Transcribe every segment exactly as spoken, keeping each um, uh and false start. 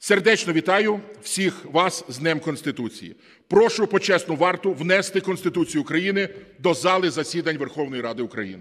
Сердечно вітаю всіх вас з Днем Конституції. Прошу почесну варту внести Конституцію України до зали засідань Верховної Ради України.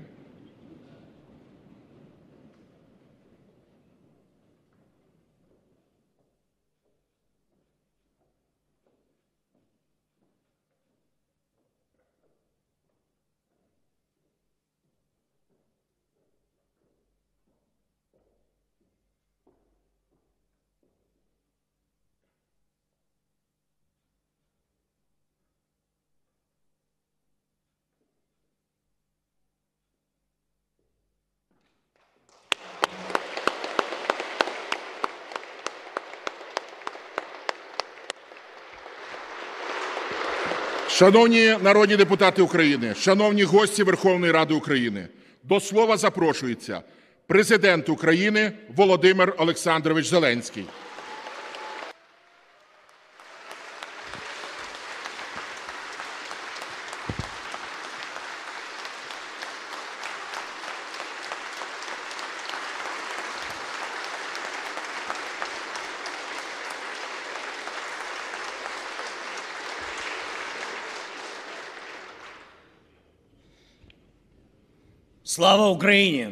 Шановні народні депутати України, шановні гості Верховної Ради України, до слова запрошується Президент України Володимир Олександрович Зеленський. Слава Україні!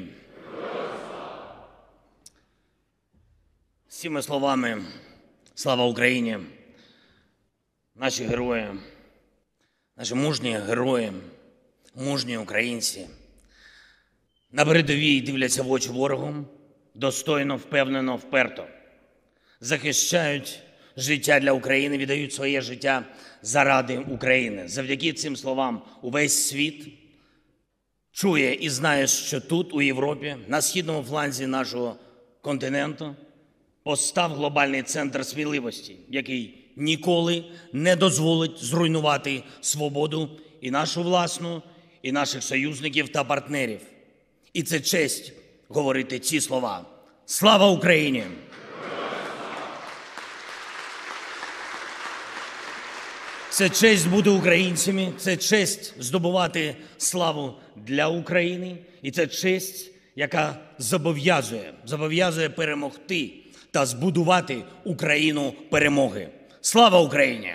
З цими словами «Слава Україні!» наші герої, наші мужні герої, мужні українці на передовій дивляться в очі ворогу, достойно, впевнено, вперто. Захищають життя для України, віддають своє життя заради України. Завдяки цим словам увесь світ чує і знає, що тут, у Європі, на східному фланзі нашого континенту, постав глобальний центр сміливості, який ніколи не дозволить зруйнувати свободу і нашу власну, і наших союзників та партнерів. І це честь говорити ці слова. Слава Україні! Це честь бути українцями, це честь здобувати славу для України. І це честь, яка зобов'язує, зобов'язує перемогти та збудувати Україну перемоги. Слава Україні!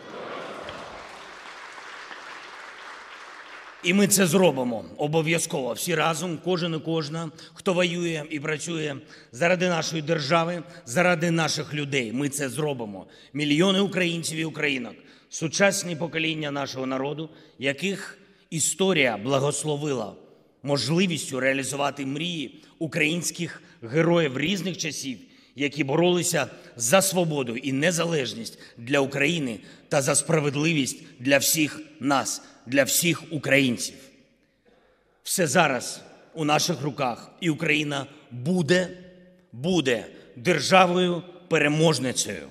І ми це зробимо обов'язково, всі разом, кожен і кожна, хто воює і працює заради нашої держави, заради наших людей. Ми це зробимо. Мільйони українців і українок, сучасні покоління нашого народу, яких історія благословила можливістю реалізувати мрії українських героїв різних часів, які боролися за свободу і незалежність для України та за справедливість для всіх нас, для всіх українців. Все зараз у наших руках, і Україна буде, буде державою-переможницею.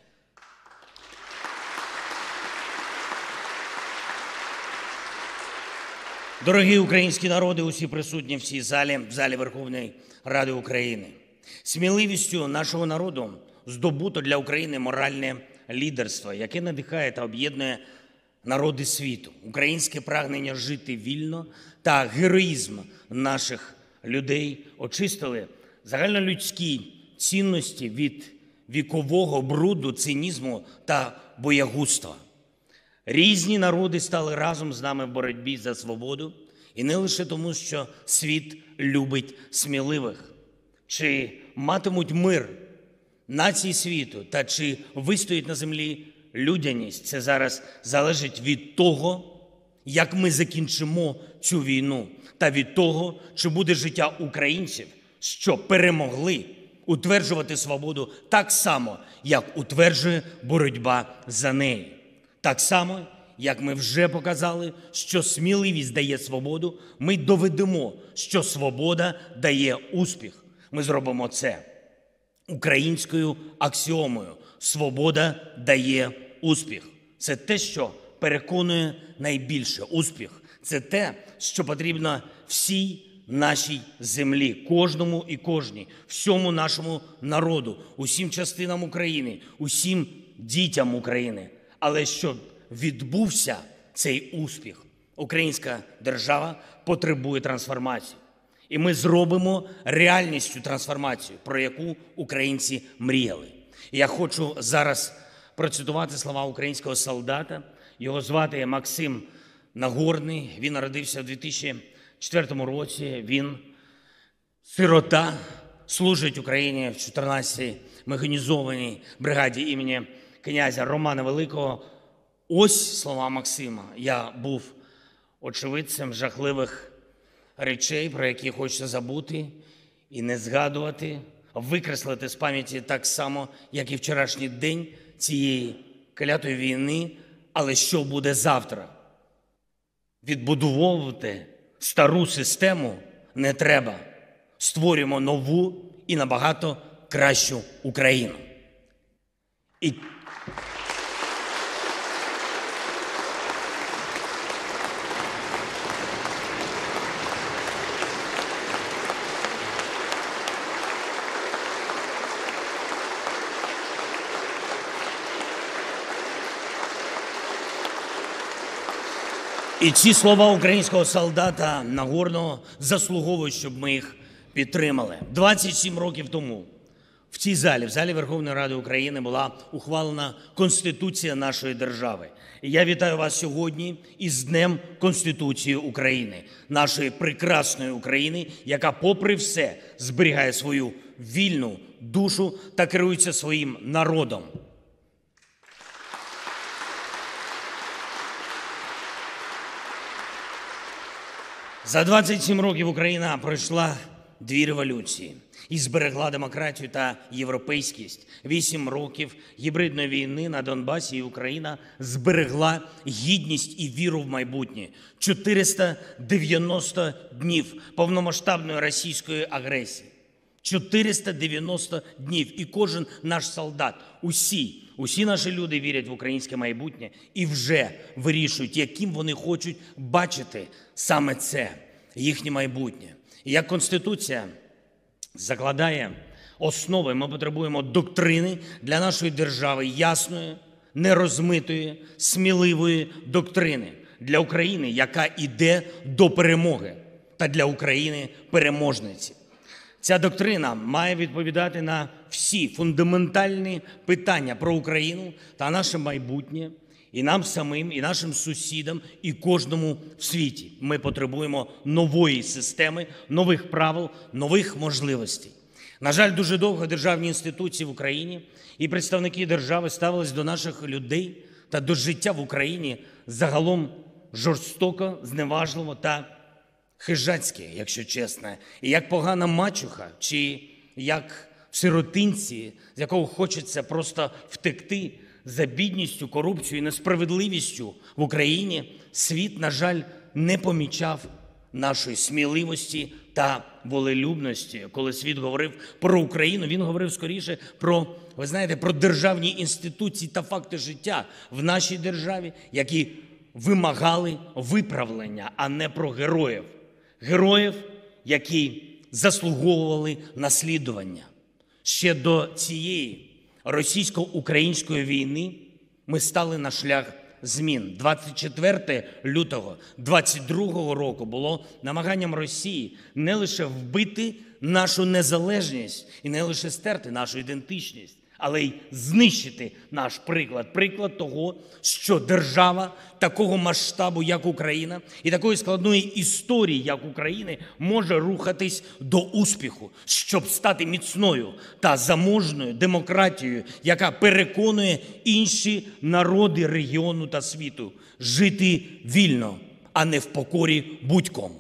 Дорогі українські народи, усі присутні в цій залі, в залі Верховної Ради України. Сміливістю нашого народу здобуто для України моральне лідерство, яке надихає та об'єднує народи світу. Українське прагнення жити вільно та героїзм наших людей очистили загальнолюдські цінності від вікового бруду, цинізму та боягузтва. Різні народи стали разом з нами в боротьбі за свободу, і не лише тому, що світ любить сміливих. Чи матимуть мир нації світу та чи вистоїть на землі людяність, це зараз залежить від того, як ми закінчимо цю війну, та від того, чи буде життя українців, що перемогли утверджувати свободу так само, як утверджує боротьба за неї. Так само, як ми вже показали, що сміливість дає свободу, ми доведемо, що свобода дає успіх. Ми зробимо це українською аксіомою. Свобода дає успіх. Це те, що переконує найбільше. Успіх – це те, що потрібно всій нашій землі, кожному і кожній, всьому нашому народу, усім частинам України, усім дітям України. Але щоб відбувся цей успіх, українська держава потребує трансформації. І ми зробимо реальністю трансформацію, про яку українці мріяли. І я хочу зараз процитувати слова українського солдата. Його звати Максим Нагорний. Він народився у дві тисячі четвертому році. Він сирота, служить Україні в чотирнадцятій механізованій бригаді імені князя Романа Великого. Ось слова Максима. Я був очевидцем жахливих речей, про які хочеться забути і не згадувати, викреслити з пам'яті так само, як і вчорашній день цієї клятої війни. Але що буде завтра? Відбудовувати стару систему не треба. Створюємо нову і набагато кращу Україну. І І ці слова українського солдата Нагорного заслуговують, щоб ми їх підтримали. двадцять сім років тому в цій залі, в залі Верховної Ради України, була ухвалена Конституція нашої держави. І я вітаю вас сьогодні із Днем Конституції України, нашої прекрасної України, яка попри все зберігає свою вільну душу та керується своїм народом. За двадцять сім років Україна пройшла дві революції і зберегла демократію та європейськість. Вісім років гібридної війни на Донбасі, і Україна зберегла гідність і віру в майбутнє. чотириста дев'яносто днів повномасштабної російської агресії. чотириста дев'яносто днів. І кожен наш солдат, усі, усі наші люди вірять в українське майбутнє і вже вирішують, яким вони хочуть бачити саме це, їхнє майбутнє. І як Конституція закладає основи, ми потребуємо доктрини для нашої держави, ясної, нерозмитої, сміливої доктрини для України, яка йде до перемоги, та для України переможниці. Ця доктрина має відповідати на всі фундаментальні питання про Україну та наше майбутнє, і нам самим, і нашим сусідам, і кожному в світі. Ми потребуємо нової системи, нових правил, нових можливостей. На жаль, дуже довго державні інституції в Україні і представники держави ставились до наших людей та до життя в Україні загалом жорстоко, зневажливо та хижацьке, якщо чесно. І як погана мачуха, чи як в сиротинці, з якого хочеться просто втекти за бідністю, корупцією і несправедливістю в Україні, світ, на жаль, не помічав нашої сміливості та волелюбності. Коли світ говорив про Україну, він говорив скоріше про, ви знаєте, про державні інституції та факти життя в нашій державі, які вимагали виправлення, а не про героїв. Героїв, які заслуговували наслідування. Ще до цієї російсько-української війни ми стали на шлях змін. двадцять четвертого лютого двадцять другого року було намаганням Росії не лише вбити нашу незалежність і не лише стерти нашу ідентичність, але й знищити наш приклад. Приклад того, що держава такого масштабу, як Україна, і такої складної історії, як України, може рухатись до успіху, щоб стати міцною та заможною демократією, яка переконує інші народи регіону та світу жити вільно, а не в покорі будь-кому.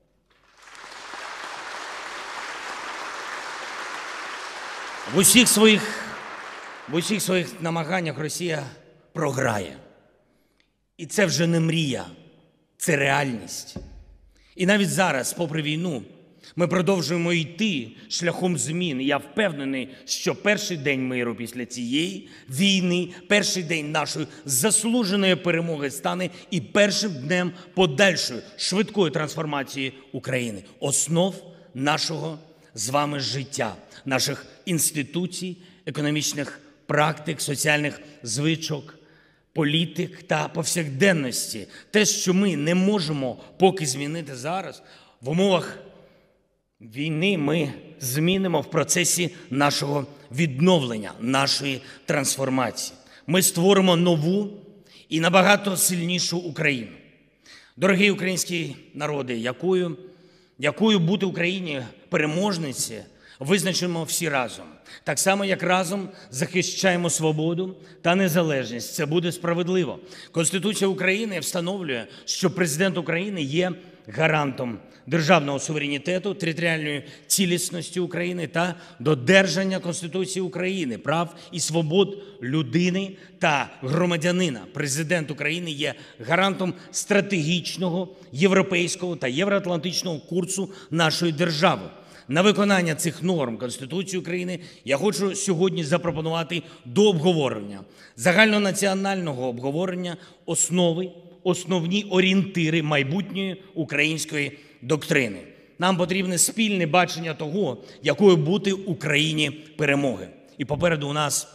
В усіх своїх В усіх своїх намаганнях Росія програє. І це вже не мрія, це реальність. І навіть зараз, попри війну, ми продовжуємо йти шляхом змін. І я впевнений, що перший день миру після цієї війни, перший день нашої заслуженої перемоги стане і першим днем подальшої швидкої трансформації України, основ нашого з вами життя, наших інституцій, економічних практик, соціальних звичок, політик та повсякденності. Те, що ми не можемо поки змінити зараз в умовах війни ми змінимо в процесі нашого відновлення, нашої трансформації. Ми створимо нову і набагато сильнішу Україну. Дорогі українські народи, якою, якою бути Україні переможниці, визначимо всі разом. Так само, як разом захищаємо свободу та незалежність. Це буде справедливо. Конституція України встановлює, що президент України є гарантом державного суверенітету, територіальної цілісності України та додержання Конституції України, прав і свобод людини та громадянина. Президент України є гарантом стратегічного, європейського та євроатлантичного курсу нашої держави. На виконання цих норм Конституції України я хочу сьогодні запропонувати до обговорення, загальнонаціонального обговорення основи, основні орієнтири майбутньої української доктрини. Нам потрібне спільне бачення того, якою бути Україні перемоги. І попереду у нас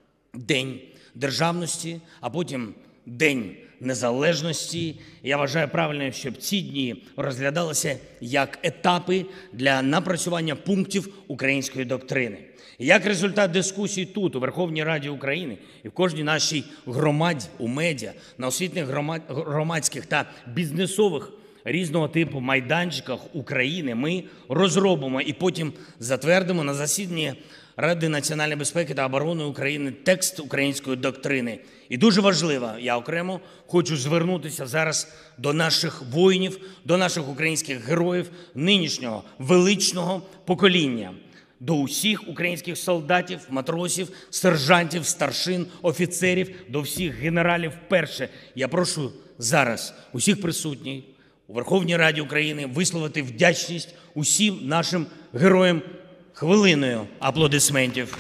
День державності, а потім День незалежності. Я вважаю правильним, щоб ці дні розглядалися як етапи для напрацювання пунктів української доктрини. Як результат дискусій тут, у Верховній Раді України і в кожній нашій громаді, у медіа, на освітніх громадських та бізнесових різного типу майданчиках України ми розробимо і потім затвердимо на засіданні Ради національної безпеки та оборони України текст української доктрини. І дуже важливо, я окремо хочу звернутися зараз до наших воїнів, до наших українських героїв нинішнього величного покоління, до усіх українських солдатів, матросів, сержантів, старшин, офіцерів, до всіх генералів. Перше, я прошу зараз усіх присутніх у Верховній Раді України висловити вдячність усім нашим героям хвилиною аплодисментів.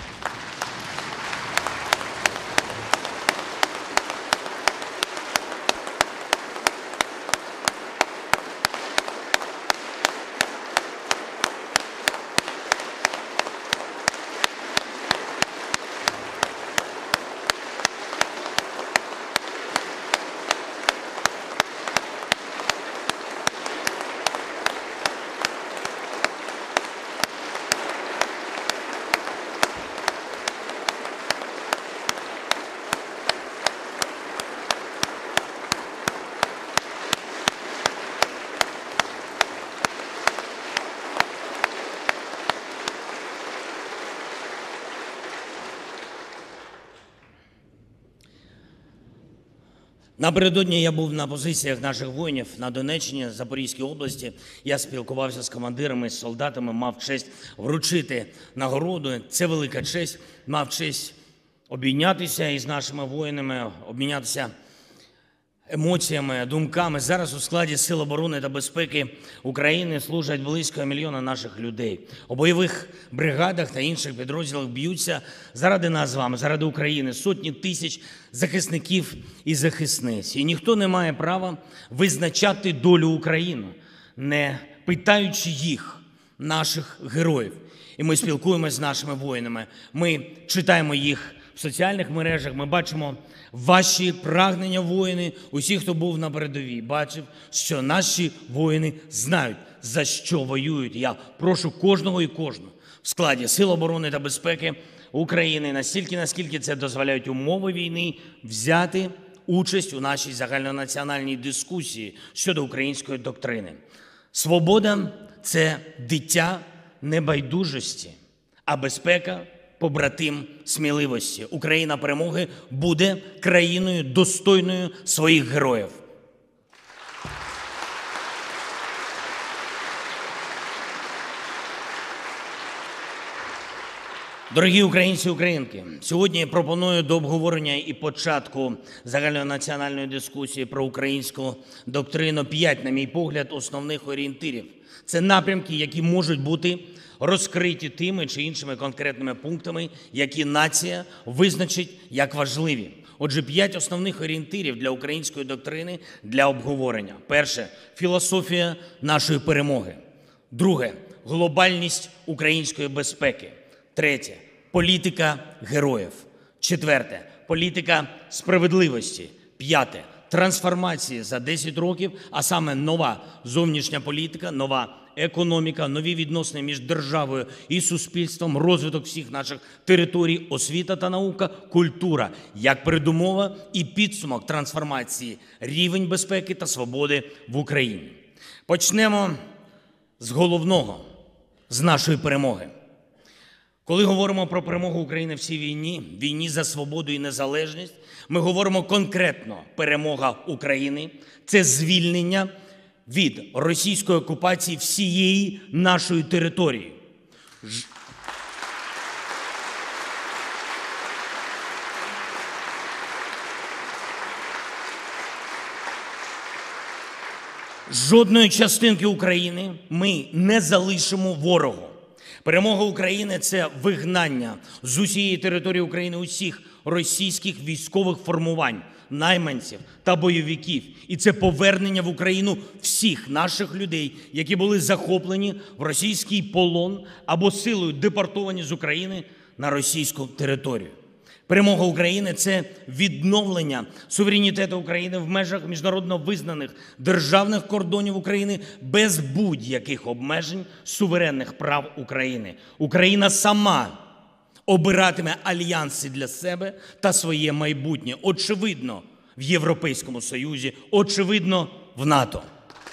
Напередодні я був на позиціях наших воїнів на Донеччині, Запорізькій області. Я спілкувався з командирами, з солдатами, мав честь вручити нагороду. Це велика честь. Мав честь обійнятися із нашими воїнами, обмінятися емоціями, думками. Зараз у складі Сил оборони та безпеки України служать близько мільйона наших людей. У бойових бригадах та інших підрозділах б'ються заради нас з вами, заради України, сотні тисяч захисників і захисниць. І ніхто не має права визначати долю України, не питаючи їх, наших героїв. І ми спілкуємося з нашими воїнами, ми читаємо їх в соціальних мережах, ми бачимо ваші прагнення, воїни, усі, хто був на передовій, бачив, що наші воїни знають, за що воюють. Я прошу кожного і кожну в складі Сил оборони та безпеки України, настільки, наскільки це дозволяють умови війни, взяти участь у нашій загальнонаціональній дискусії щодо української доктрини. Свобода – це дитя небайдужості, а безпека – побратим сміливості. Україна перемоги буде країною достойною своїх героїв. Дорогі українці і українки, сьогодні я пропоную до обговорення і початку загальнонаціональної дискусії про українську доктрину п'ять, на мій погляд, основних орієнтирів. Це напрямки, які можуть бути розкриті тими чи іншими конкретними пунктами, які нація визначить як важливі. Отже, п'ять основних орієнтирів для української доктрини для обговорення. Перше – філософія нашої перемоги. Друге – глобальність української безпеки. Третє – політика героїв. Четверте – політика справедливості. П'яте – трансформації за десять років, а саме нова зовнішня політика, нова економіка, нові відносини між державою і суспільством, розвиток всіх наших територій, освіта та наука, культура як передумова і підсумок трансформації, рівень безпеки та свободи в Україні. Почнемо з головного, з нашої перемоги. Коли говоримо про перемогу України в цій війні, війні за свободу і незалежність, ми говоримо конкретно: перемога України – це звільнення від російської окупації всієї нашої території. Ж... Жодної частинки України ми не залишимо ворогу. Перемога України – це вигнання з усієї території України усіх російських військових формувань, найманців та бойовиків. І це повернення в Україну всіх наших людей, які були захоплені в російський полон або силою депортовані з України на російську територію. Перемога України – це відновлення суверенітету України в межах міжнародно визнаних державних кордонів України без будь-яких обмежень суверенних прав України. Україна сама обиратиме альянси для себе та своє майбутнє. Очевидно, в Європейському Союзі, очевидно, в НАТО.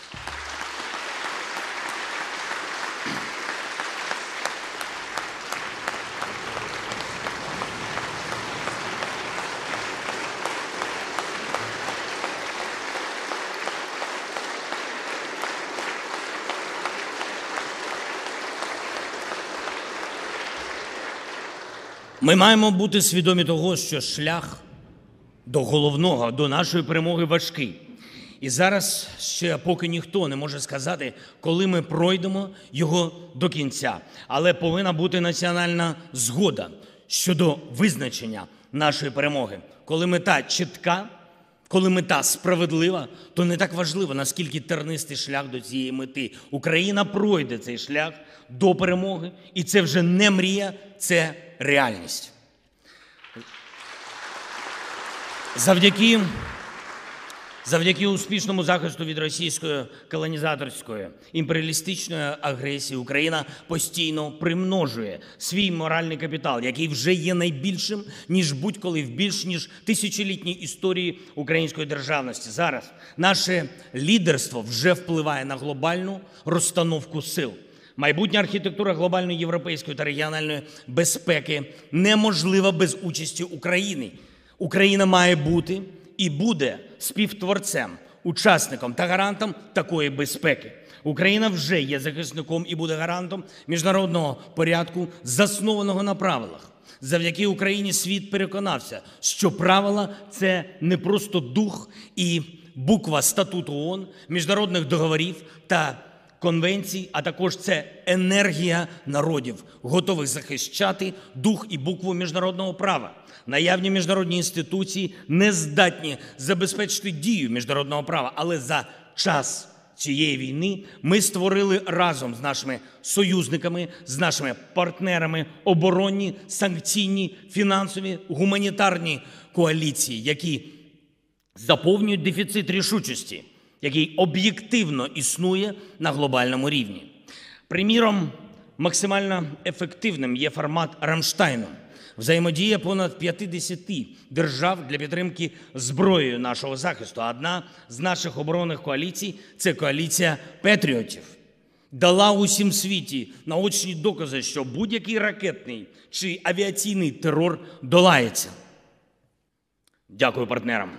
Ми маємо бути свідомі того, що шлях до головного, до нашої перемоги важкий. І зараз ще поки ніхто не може сказати, коли ми пройдемо його до кінця. Але повинна бути національна згода щодо визначення нашої перемоги. Коли мета чітка, коли мета справедлива, то не так важливо, наскільки тернистий шлях до цієї мети. Україна пройде цей шлях до перемоги, і це вже не мрія, це реальність. Завдяки, завдяки успішному захисту від російської колонізаторської імперіалістичної агресії Україна постійно примножує свій моральний капітал, який вже є найбільшим, ніж будь-коли в більш ніж тисячолітній історії української державності. Зараз наше лідерство вже впливає на глобальну розстановку сил. Майбутня архітектура глобальної європейської та регіональної безпеки неможлива без участі України. Україна має бути і буде співтворцем, учасником та гарантом такої безпеки. Україна вже є захисником і буде гарантом міжнародного порядку, заснованого на правилах. Завдяки Україні світ переконався, що правила – це не просто дух і буква статуту ООН, міжнародних договорів та конвенцій, а також це енергія народів, готових захищати дух і букву міжнародного права. Наявні міжнародні інституції не здатні забезпечити дію міжнародного права, але за час цієї війни ми створили разом з нашими союзниками, з нашими партнерами оборонні, санкційні, фінансові, гуманітарні коаліції, які заповнюють дефіцит рішучості, який об'єктивно існує на глобальному рівні. Приміром, максимально ефективним є формат Рамштайну. Взаємодія понад п'ятдесяти держав для підтримки зброєю нашого захисту. Одна з наших оборонних коаліцій – це коаліція патріотів. Дала усім світі наочні докази, що будь-який ракетний чи авіаційний терор долається. Дякую партнерам.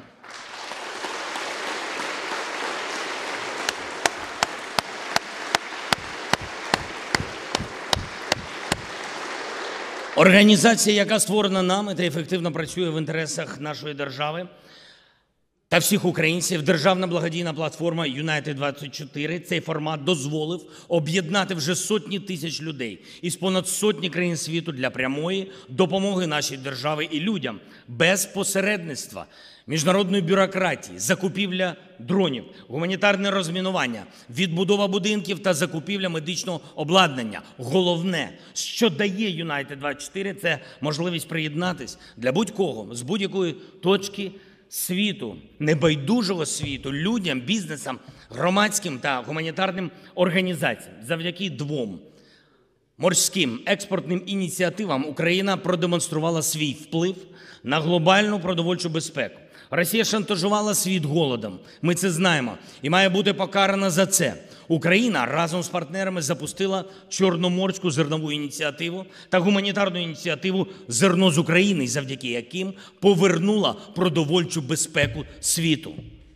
Організація, яка створена нами та ефективно працює в інтересах нашої держави та всіх українців, державна благодійна платформа Юнайтед двадцять чотири. Цей формат дозволив об'єднати вже сотні тисяч людей із понад сотні країн світу для прямої допомоги нашій державі і людям, без посередництва, міжнародної бюрократії, закупівля дронів, гуманітарне розмінування, відбудова будинків та закупівля медичного обладнання. Головне, що дає Юнайтед двадцять чотири, це можливість приєднатись для будь-кого з будь-якої точки світу, небайдужого світу, людям, бізнесам, громадським та гуманітарним організаціям. Завдяки двом морським експортним ініціативам Україна продемонструвала свій вплив на глобальну продовольчу безпеку. Росія шантажувала світ голодом. Ми це знаємо і має бути покарана за це. Україна разом з партнерами запустила Чорноморську зернову ініціативу та гуманітарну ініціативу «Зерно з України», завдяки яким повернула продовольчу безпеку світу.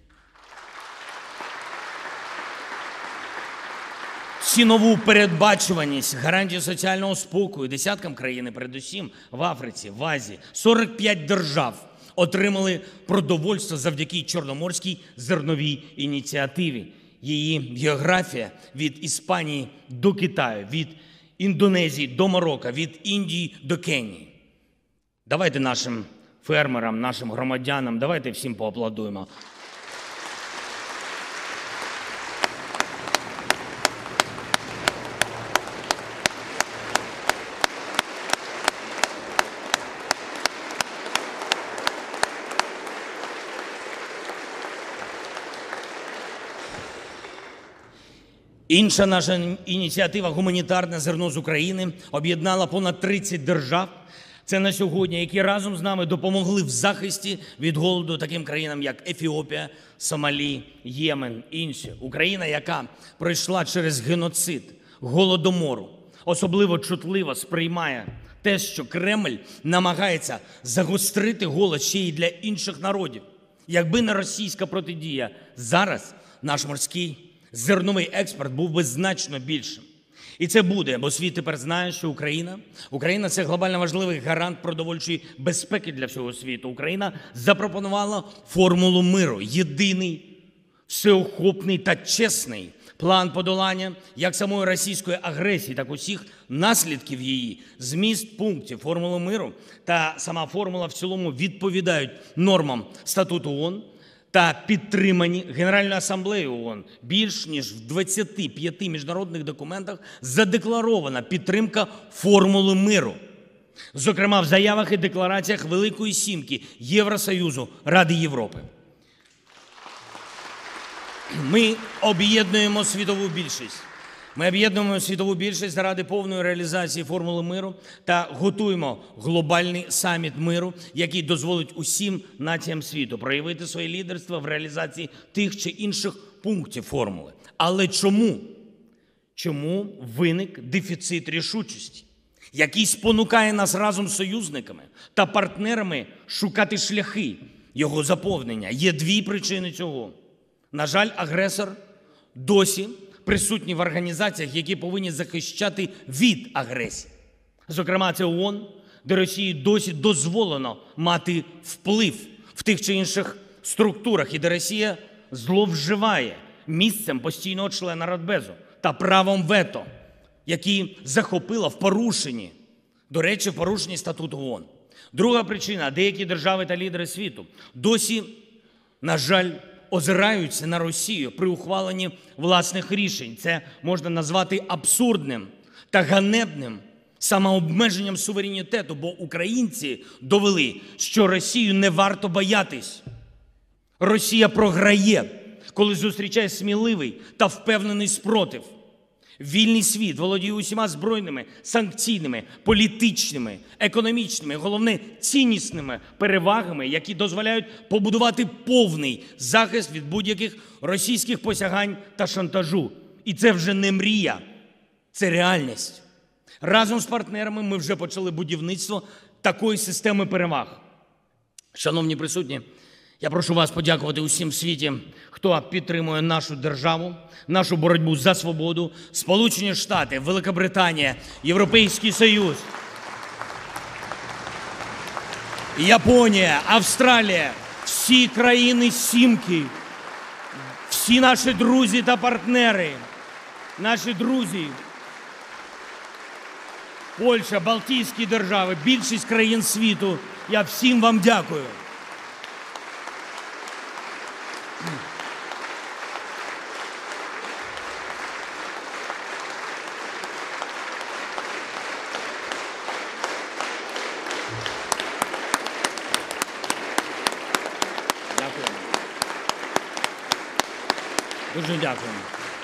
Цінову передбачуваність, гарантію соціального спокою десяткам країн, передусім в Африці, в Азії. сорок п'ять держав отримали продовольство завдяки Чорноморській зерновій ініціативі. Її географія від Іспанії до Китаю, від Індонезії до Марокко, від Індії до Кенії. Давайте нашим фермерам, нашим громадянам, давайте всім поаплодуємо. Інша наша ініціатива «Гуманітарне зерно з України» об'єднала понад тридцять держав. Це на сьогодні, які разом з нами допомогли в захисті від голоду таким країнам, як Ефіопія, Сомалі, Ємен, інші. Україна, яка пройшла через геноцид, голодомору, особливо чутливо сприймає те, що Кремль намагається загострити голод ще й для інших народів. Якби не російська протидія, зараз наш морський зерновий експорт був би значно більшим. І це буде, бо світ тепер знає, що Україна, Україна – це глобально важливий гарант продовольчої безпеки для всього світу. Україна запропонувала формулу миру, єдиний, всеохопний та чесний план подолання як самої російської агресії, так і усіх наслідків її. Зміст пунктів формули миру та сама формула в цілому відповідають нормам Статуту ООН та підтримані Генеральною асамблеєю ООН. Більш ніж в двадцяти п'яти міжнародних документах задекларована підтримка формули миру. Зокрема, в заявах і деклараціях Великої Сімки, Євросоюзу, Ради Європи. Ми об'єднуємо світову більшість. Ми об'єднуємо світову більшість заради повної реалізації формули миру та готуємо глобальний саміт миру, який дозволить усім націям світу проявити своє лідерство в реалізації тих чи інших пунктів формули. Але чому? Чому виник дефіцит рішучості, який спонукає нас разом з союзниками та партнерами шукати шляхи його заповнення? Є дві причини цього. На жаль, агресор досі присутні в організаціях, які повинні захищати від агресії. Зокрема, це ООН, де Росії досі дозволено мати вплив в тих чи інших структурах, і де Росія зловживає місцем постійного члена Радбезу та правом вето, які захопила в порушенні, до речі, в порушенні Статуту ООН. Друга причина – деякі держави та лідери світу досі, на жаль, озираються на Росію при ухваленні власних рішень. Це можна назвати абсурдним та ганебним самообмеженням суверенітету, бо українці довели, що Росію не варто боятись. Росія програє, коли зустрічає сміливий та впевнений спротив. Вільний світ володіє усіма збройними, санкційними, політичними, економічними, головне – ціннісними перевагами, які дозволяють побудувати повний захист від будь-яких російських посягань та шантажу. І це вже не мрія, це реальність. Разом з партнерами ми вже почали будівництво такої системи переваг. Шановні присутні, я прошу вас подякувати усім в світі, хто підтримує нашу державу, нашу боротьбу за свободу. Сполучені Штати, Великобританія, Європейський Союз, Японія, Австралія, всі країни Сімки, всі наші друзі та партнери, наші друзі, Польща, Балтійські держави, більшість країн світу. Я всім вам дякую. Дуже дякуємо.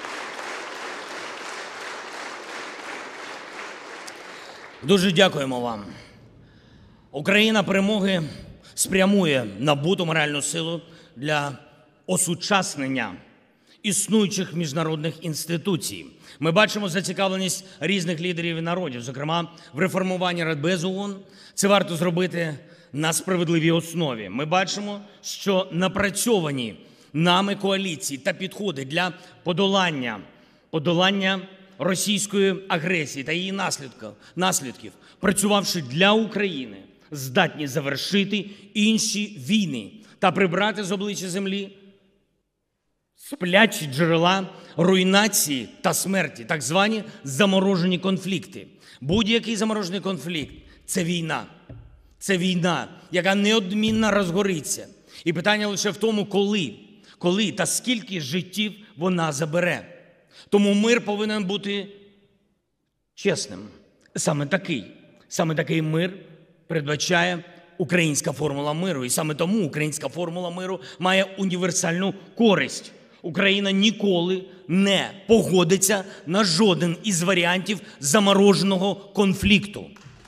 Дуже дякуємо вам. Україна перемоги спрямує набуту моральну силу для осучаснення існуючих міжнародних інституцій. Ми бачимо зацікавленість різних лідерів і народів, зокрема в реформуванні Радбезу ООН. Це варто зробити на справедливій основі. Ми бачимо, що напрацьовані нами коаліції та підходи для подолання, подолання російської агресії та її наслідків, наслідків, працювавши для України, здатні завершити інші війни та прибрати з обличчя землі сплячі джерела руйнації та смерті, так звані заморожені конфлікти. Будь-який заморожений конфлікт – це війна. Це війна, яка неодмінно розгориться. І питання лише в тому, коли, коли та скільки життів вона забере. Тому мир повинен бути чесним. Саме такий, саме такий мир передбачає українська формула миру. І саме тому українська формула миру має універсальну користь. Україна ніколи не погодиться на жоден із варіантів замороженого конфлікту.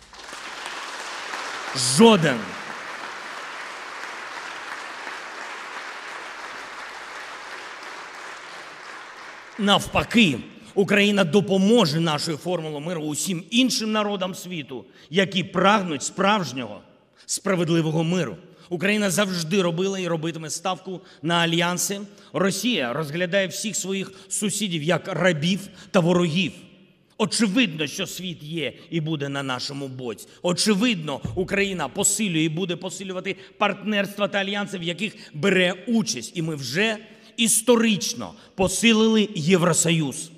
Жоден. Навпаки, Україна допоможе нашою формулою миру усім іншим народам світу, які прагнуть справжнього, справедливого миру. Україна завжди робила і робитиме ставку на альянси. Росія розглядає всіх своїх сусідів як рабів та ворогів. Очевидно, що світ є і буде на нашому боці. Очевидно, Україна посилює і буде посилювати партнерства та альянси, в яких бере участь. І ми вже історично посилили Євросоюз.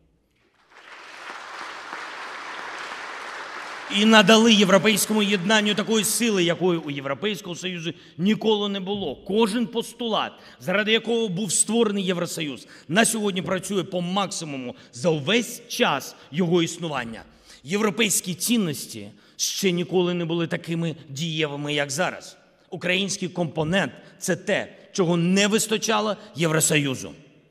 І надали європейському єднанню такої сили, якої у Європейського Союзу ніколи не було. Кожен постулат, заради якого був створений Євросоюз, на сьогодні працює по максимуму за увесь час його існування. Європейські цінності ще ніколи не були такими дієвими, як зараз. Український компонент – це те, чого не вистачало Євросоюзу.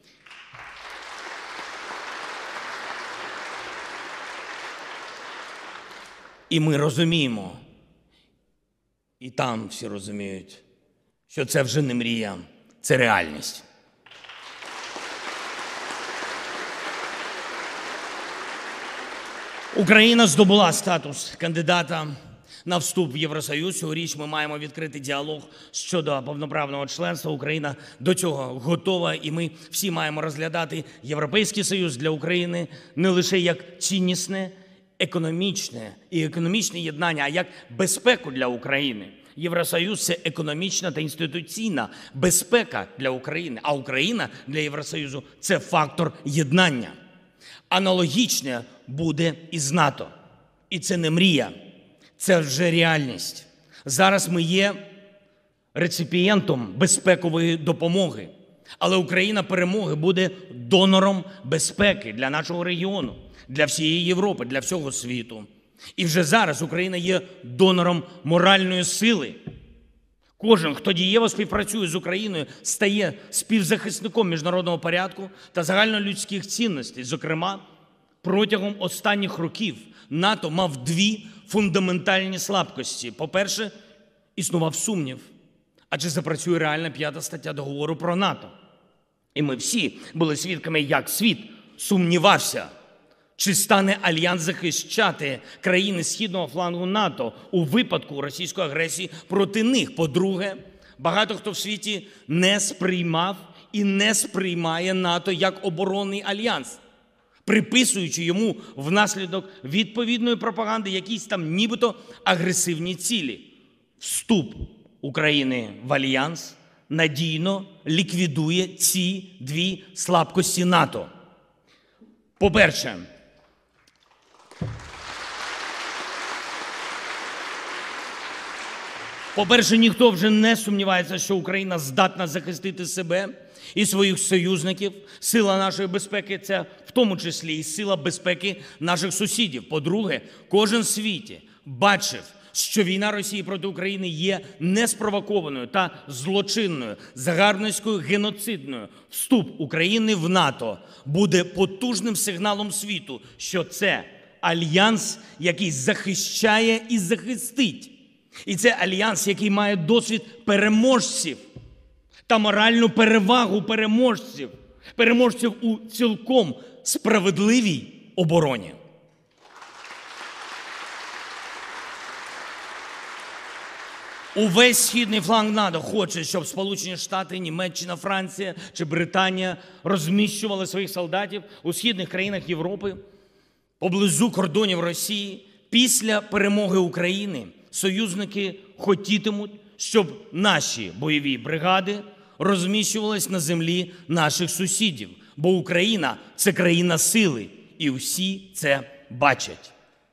І ми розуміємо, і там всі розуміють, що це вже не мрія, це реальність. Україна здобула статус кандидата на вступ в Євросоюз. Цьогоріч ми маємо відкрити діалог щодо повноправного членства. Україна до цього готова, і ми всі маємо розглядати Європейський Союз для України не лише як ціннісне, економічне і економічне єднання, а як безпеку для України. Євросоюз – це економічна та інституційна безпека для України, а Україна для Євросоюзу – це фактор єднання. Аналогічне буде і з НАТО. І це не мрія, це вже реальність. Зараз ми є реципієнтом безпекової допомоги, але Україна перемоги буде донором безпеки для нашого регіону, для всієї Європи, для всього світу. І вже зараз Україна є донором моральної сили. Кожен, хто дієво співпрацює з Україною, стає співзахисником міжнародного порядку та загальнолюдських цінностей. Зокрема, протягом останніх років НАТО мав дві фундаментальні слабкості. По-перше, існував сумнів, а чи запрацює реальна п'ята стаття договору про НАТО. І ми всі були свідками, як світ сумнівався, чи стане Альянс захищати країни східного флангу НАТО у випадку російської агресії проти них. По-друге, багато хто в світі не сприймав і не сприймає НАТО як оборонний альянс, приписуючи йому внаслідок відповідної пропаганди якісь там нібито агресивні цілі. Вступ України в альянс надійно ліквідує ці дві слабкості НАТО. По-перше, По-перше, ніхто вже не сумнівається, що Україна здатна захистити себе і своїх союзників. Сила нашої безпеки – це в тому числі і сила безпеки наших сусідів. По-друге, кожен в світі бачив що війна Росії проти України є неспровокованою та злочинною, загарбницькою, геноцидною. Вступ України в НАТО буде потужним сигналом світу, що це альянс, який захищає і захистить. І це альянс, який має досвід переможців та моральну перевагу переможців. Переможців у цілком справедливій обороні. Увесь східний фланг НАТО хоче, щоб Сполучені Штати, Німеччина, Франція чи Британія розміщували своїх солдатів у східних країнах Європи, поблизу кордонів Росії. Після перемоги України союзники хотітимуть, щоб наші бойові бригади розміщувались на землі наших сусідів. Бо Україна – це країна сили, і всі це бачать.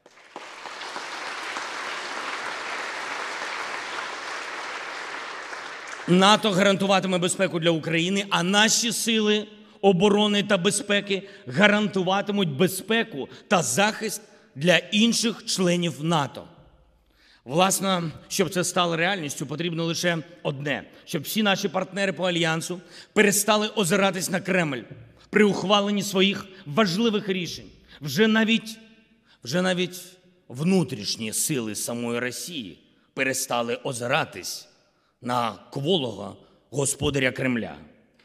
НАТО гарантуватиме безпеку для України, а наші сили оборони та безпеки гарантуватимуть безпеку та захист для інших членів НАТО. Власне, щоб це стало реальністю, потрібно лише одне – щоб всі наші партнери по Альянсу перестали озиратись на Кремль при ухваленні своїх важливих рішень. Вже навіть, вже навіть внутрішні сили самої Росії перестали озиратись на кволого господаря Кремля.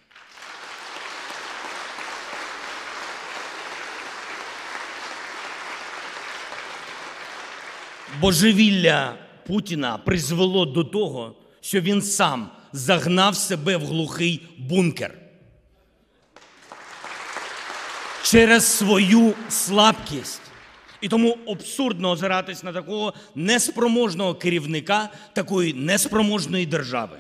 Божевілля Путіна призвело до того, що він сам загнав себе в глухий бункер. Через свою слабкість. І тому абсурдно озиратись на такого неспроможного керівника такої неспроможної держави.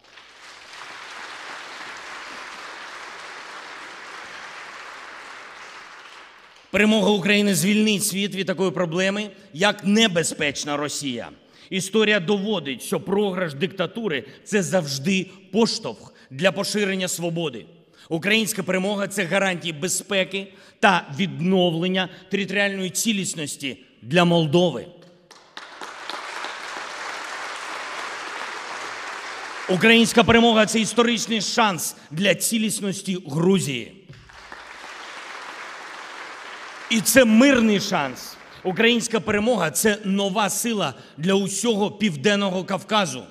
Перемога України звільнить світ від такої проблеми, як небезпечна Росія. Історія доводить, що програш диктатури – це завжди поштовх для поширення свободи. Українська перемога – це гарантії безпеки та відновлення територіальної цілісності для Молдови. Українська перемога – це історичний шанс для цілісності Грузії. І це мирний шанс. Українська перемога – це нова сила для усього Південного Кавказу.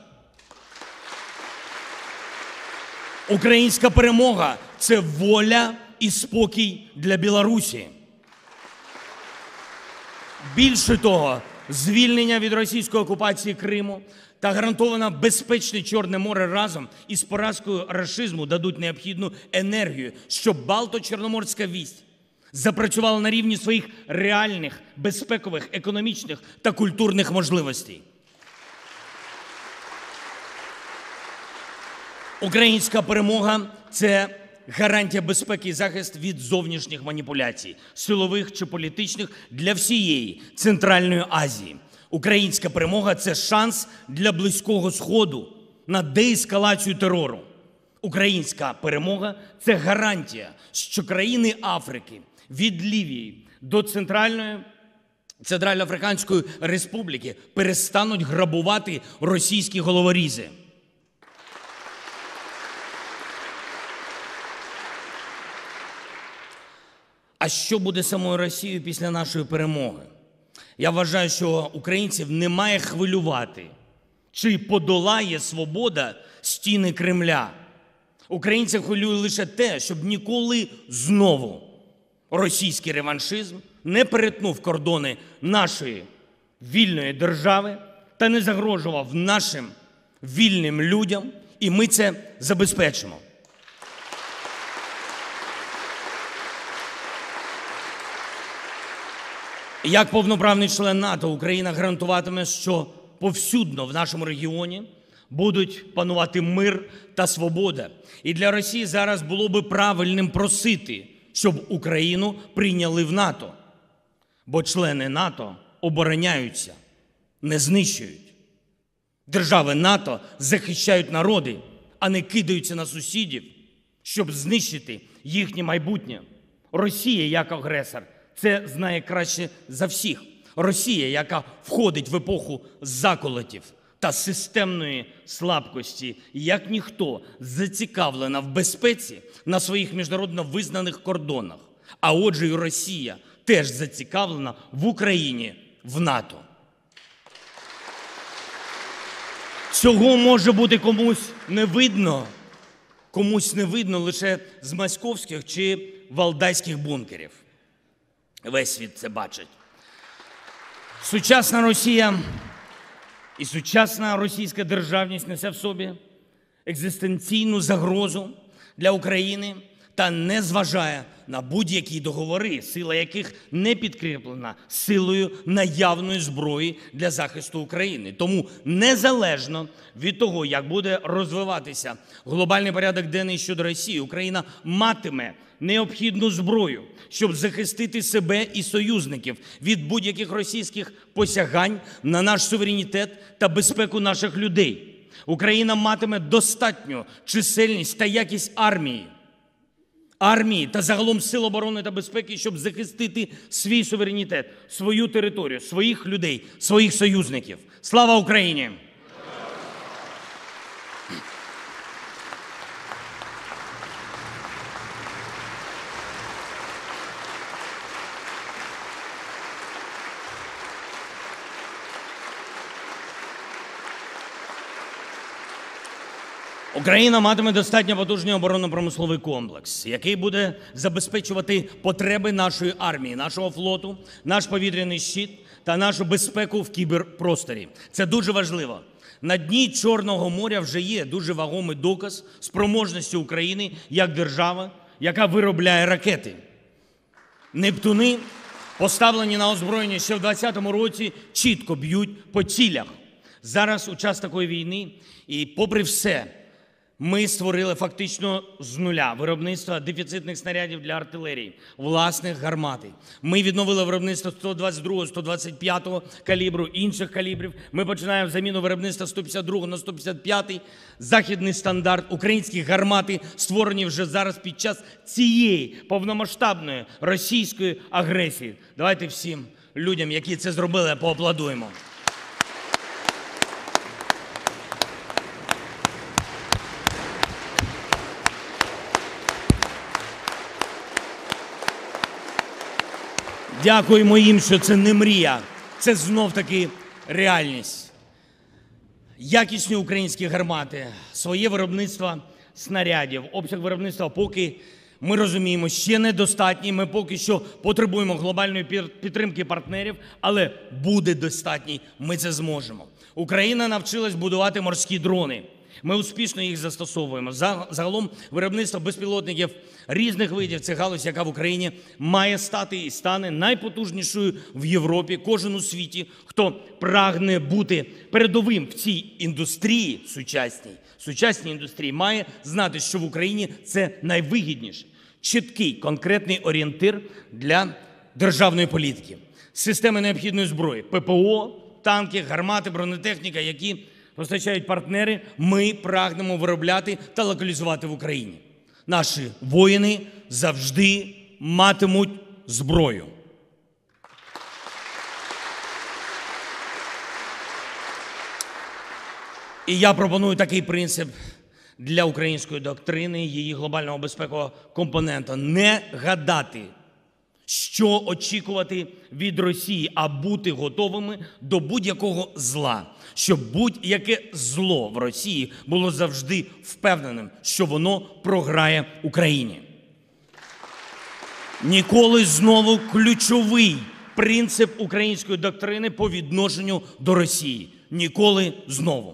Українська перемога – це воля і спокій для Білорусі. Більше того, звільнення від російської окупації Криму та гарантоване безпечне Чорне море разом із поразкою рашизму дадуть необхідну енергію, щоб Балто-Чорноморська вісь запрацювала на рівні своїх реальних безпекових, економічних та культурних можливостей. Українська перемога – це гарантія безпеки і захист від зовнішніх маніпуляцій, силових чи політичних, для всієї Центральної Азії. Українська перемога – це шанс для Близького Сходу на деескалацію терору. Українська перемога – це гарантія, що країни Африки від Лівії до Центральної Центральноафриканської Республіки перестануть грабувати російські головорізи. А що буде з самою Росією після нашої перемоги? Я вважаю, що українців не має хвилювати, чи подолає свобода стіни Кремля. Українців хвилює лише те, щоб ніколи знову російський реваншизм не перетнув кордони нашої вільної держави та не загрожував нашим вільним людям, і ми це забезпечимо. Як повноправний член НАТО, Україна гарантуватиме, що повсюдно в нашому регіоні будуть панувати мир та свобода. І для Росії зараз було би правильним просити, щоб Україну прийняли в НАТО. Бо члени НАТО обороняються, не знищують. Держави НАТО захищають народи, а не кидаються на сусідів, щоб знищити їхнє майбутнє. Росія як агресор це знає краще за всіх. Росія, яка входить в епоху заколотів та системної слабкості, як ніхто зацікавлена в безпеці на своїх міжнародно визнаних кордонах. А отже, і Росія теж зацікавлена в Україні, в НАТО. Цього може бути комусь не видно, комусь не видно лише з московських чи валдайських бункерів. Весь світ це бачить. Сучасна Росія і сучасна російська державність несе в собі екзистенційну загрозу для України та не зважає на будь-які договори, сила яких не підкріплена силою наявної зброї для захисту України. Тому незалежно від того, як буде розвиватися глобальний порядок денний щодо Росії, Україна матиме необхідну зброю, щоб захистити себе і союзників від будь-яких російських посягань на наш суверенітет та безпеку наших людей. Україна матиме достатню чисельність та якість армії, армії та загалом сил оборони та безпеки, щоб захистити свій суверенітет, свою територію, своїх людей, своїх союзників. Слава Україні! Україна матиме достатньо потужний оборонно-промисловий комплекс, який буде забезпечувати потреби нашої армії, нашого флоту, наш повітряний щит та нашу безпеку в кіберпросторі. Це дуже важливо. На дні Чорного моря вже є дуже вагомий доказ спроможності України як держави, яка виробляє ракети. Нептуни, поставлені на озброєння ще в двадцятому році, чітко б'ють по цілях. Зараз, у час такої війни, і попри все, ми створили фактично з нуля виробництво дефіцитних снарядів для артилерії, власних гармат. Ми відновили виробництво сто двадцять другого, сто двадцять п'ятого калібру, інших калібрів. Ми починаємо заміну виробництва сто п'ятдесят другого на сто п'ятдесят п'ятий. Західний стандарт. Українські гармати створені вже зараз під час цієї повномасштабної російської агресії. Давайте всім людям, які це зробили, поаплодуємо. Дякуємо їм, що це не мрія, це знов-таки реальність. Якісні українські гармати, своє виробництво снарядів, обсяг виробництва поки, ми розуміємо, ще недостатній. Ми поки що потребуємо глобальної підтримки партнерів, але буде достатній, ми це зможемо. Україна навчилась будувати морські дрони. Ми успішно їх застосовуємо. Загалом виробництво безпілотників різних видів – це галузь, яка в Україні має стати і стане найпотужнішою в Європі. Кожен у світі, хто прагне бути передовим в цій індустрії сучасній, сучасній індустрії, має знати, що в Україні це найвигідніше. Чіткий, конкретний орієнтир для державної політики. Системи необхідної зброї, ППО, танки, гармати, бронетехніка, які постачають партнери, ми прагнемо виробляти та локалізувати в Україні. Наші воїни завжди матимуть зброю. І я пропоную такий принцип для української доктрини, її глобального безпекового компонента. Не гадати, що очікувати від Росії, а бути готовими до будь-якого зла. Щоб будь-яке зло в Росії було завжди впевненим, що воно програє Україні. Ніколи знову ключовий принцип української доктрини по відношенню до Росії. Ніколи знову.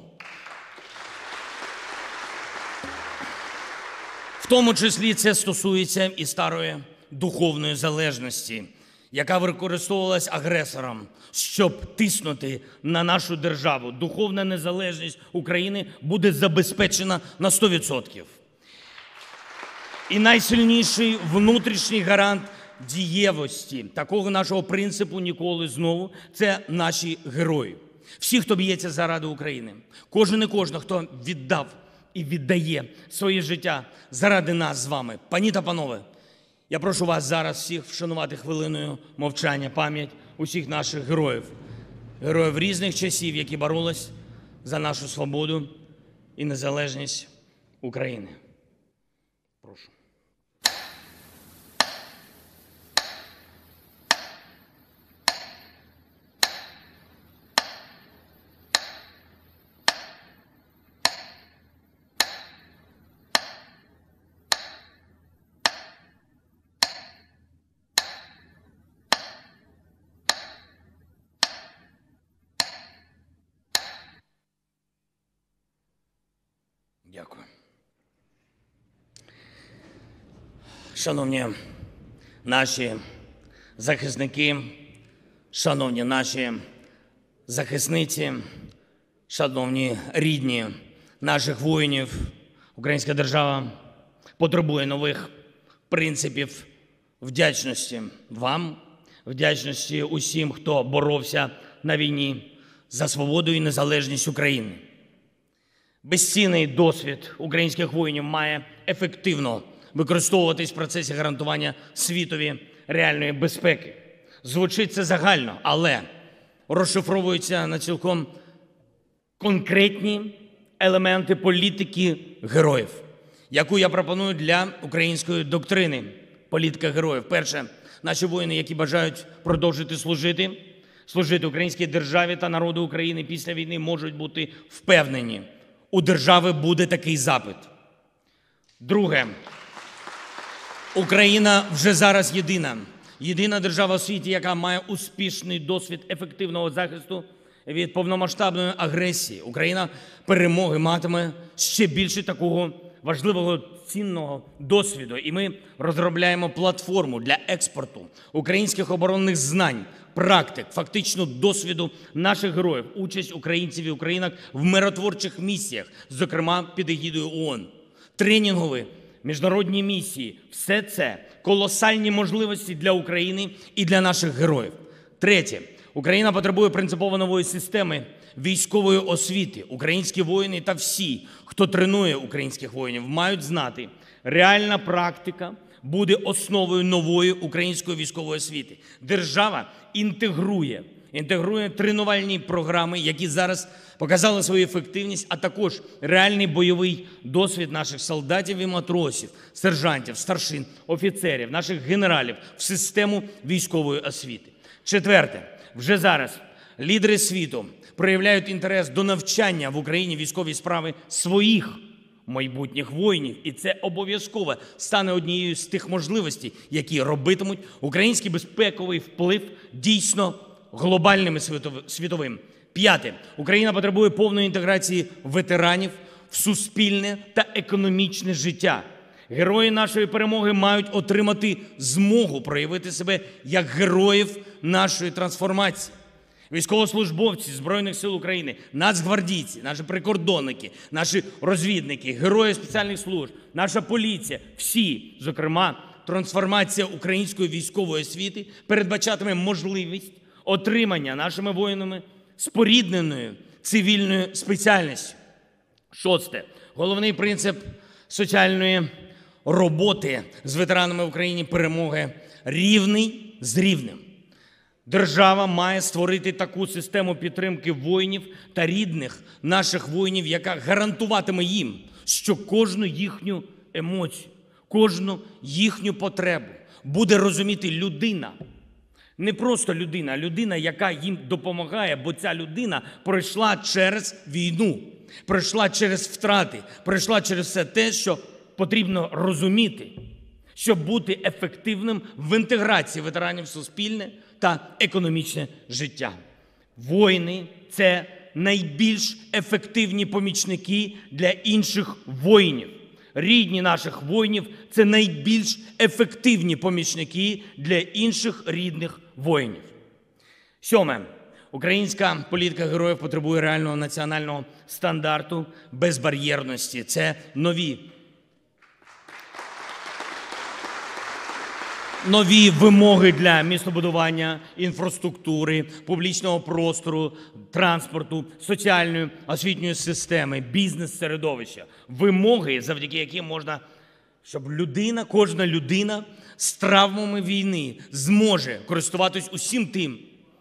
В тому числі це стосується і старої духовної залежності, яка використовувалась агресором, щоб тиснути на нашу державу. Духовна незалежність України буде забезпечена на сто відсотків. І найсильніший внутрішній гарант дієвості такого нашого принципу «ніколи знову» – це наші герої. Всі, хто б'ється заради України, кожен і кожна, хто віддав і віддає своє життя заради нас з вами. Пані та панове, я прошу вас зараз всіх вшанувати хвилиною мовчання пам'ять усіх наших героїв, героїв різних часів, які боролись за нашу свободу і незалежність України. Прошу. Дякую. Шановні наші захисники, шановні наші захисниці, шановні рідні наших воїнів, українська держава потребує нових принципів вдячності вам, вдячності усім, хто боровся на війні за свободу і незалежність України. Безцінний досвід українських воїнів має ефективно використовуватись в процесі гарантування світові реальної безпеки. Звучить це загально, але розшифровуються на цілком конкретні елементи політики героїв, яку я пропоную для української доктрини політика героїв. Перше, наші воїни, які бажають продовжити служити, служити українській державі та народу України після війни, можуть бути впевнені, у держави буде такий запит. Друге. Україна вже зараз єдина. Єдина держава у світі, яка має успішний досвід ефективного захисту від повномасштабної агресії. Україна перемоги матиме ще більше такого важливого, цінного досвіду. І ми розробляємо платформу для експорту українських оборонних знань, практик, фактично досвіду наших героїв, участь українців і українок в миротворчих місіях, зокрема під егідою ООН. Тренінгові міжнародні місії – все це колосальні можливості для України і для наших героїв. Третє. Україна потребує принципово нової системи військової освіти. Українські воїни та всі, хто тренує українських воїнів, мають знати, реальна практика буде основою нової української військової освіти. Держава інтегрує, інтегрує тренувальні програми, які зараз показали свою ефективність, а також реальний бойовий досвід наших солдатів і матросів, сержантів, старшин, офіцерів, наших генералів в систему військової освіти. Четверте. Вже зараз лідери світу проявляють інтерес до навчання в Україні військові справи своїх майбутніх воїнів. І це обов'язково стане однією з тих можливостей, які робитимуть український безпековий вплив дійсно глобальним і світовим. П'яте. Україна потребує повної інтеграції ветеранів в суспільне та економічне життя. Герої нашої перемоги мають отримати змогу проявити себе як героїв нашої трансформації. Військовослужбовці Збройних сил України, нацгвардійці, наші прикордонники, наші розвідники, герої спеціальних служб, наша поліція – всі, зокрема, трансформація української військової освіти передбачатиме можливість отримання нашими воїнами спорідненою цивільною спеціальністю. Шосте. Головний принцип соціальної роботи з ветеранами в Україні перемоги – рівний з рівним. Держава має створити таку систему підтримки воїнів та рідних наших воїнів, яка гарантуватиме їм, що кожну їхню емоцію, кожну їхню потребу буде розуміти людина. Не просто людина, а людина, яка їм допомагає, бо ця людина пройшла через війну, пройшла через втрати, пройшла через все те, що потрібно розуміти, щоб бути ефективним в інтеграції ветеранів в суспільне та економічне життя. Воїни – це найбільш ефективні помічники для інших воїнів. Рідні наших воїнів – це найбільш ефективні помічники для інших рідних воїнів. Сьоме. Українська політика героїв потребує реального національного стандарту безбар'єрності. Це нові Нові вимоги для містобудування, інфраструктури, публічного простору, транспорту, соціальної, освітньої системи, бізнес-середовища. Вимоги, завдяки яким можна, щоб людина, кожна людина з травмами війни зможе користуватись усім тим,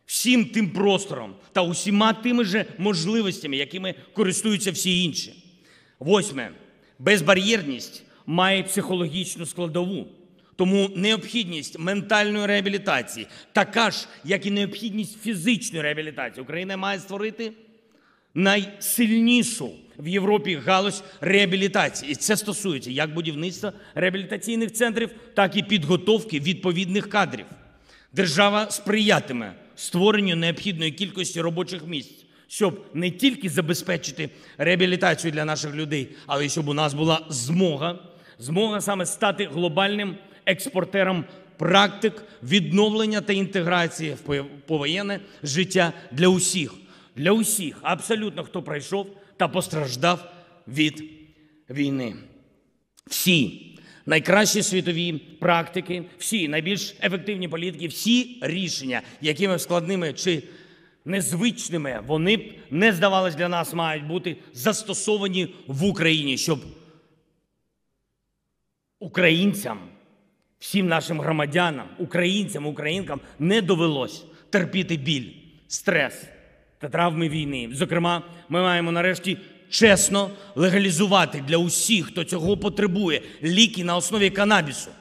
всім тим простором та усіма тими же можливостями, якими користуються всі інші. Восьме. Безбар'єрність має психологічну складову. Тому необхідність ментальної реабілітації така ж, як і необхідність фізичної реабілітації. Україна має створити найсильнішу в Європі галузь реабілітації. І це стосується як будівництва реабілітаційних центрів, так і підготовки відповідних кадрів. Держава сприятиме створенню необхідної кількості робочих місць, щоб не тільки забезпечити реабілітацію для наших людей, але й щоб у нас була змога, змога саме стати глобальним експортером практик відновлення та інтеграції в повоєнне життя для усіх. Для усіх, абсолютно, хто пройшов та постраждав від війни. Всі найкращі світові практики, всі найбільш ефективні політики, всі рішення, якими складними чи незвичними вони б не здавались для нас, мають бути застосовані в Україні, щоб українцям, всім нашим громадянам, українцям, українкам не довелось терпіти біль, стрес та травми війни. Зокрема, ми маємо нарешті чесно легалізувати для усіх, хто цього потребує, ліки на основі канабісу.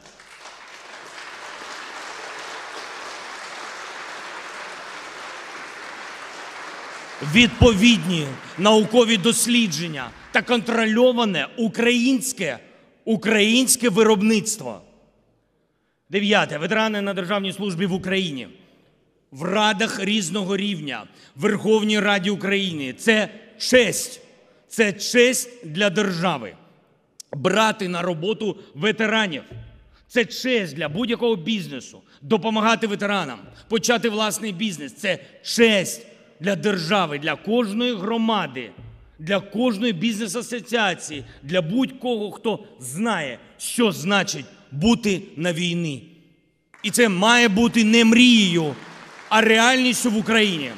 Відповідні наукові дослідження та контрольоване українське, українське виробництво. Дев'яте. Ветерани на державній службі в Україні. В радах різного рівня, в Верховній Раді України. Це честь. Це честь для держави. Брати на роботу ветеранів. Це честь для будь-якого бізнесу. Допомагати ветеранам. Почати власний бізнес. Це честь для держави, для кожної громади, для кожної бізнес-асоціації, для будь-кого, хто знає, що значить бути на війні. І це має бути не мрією, а реальністю в Україні.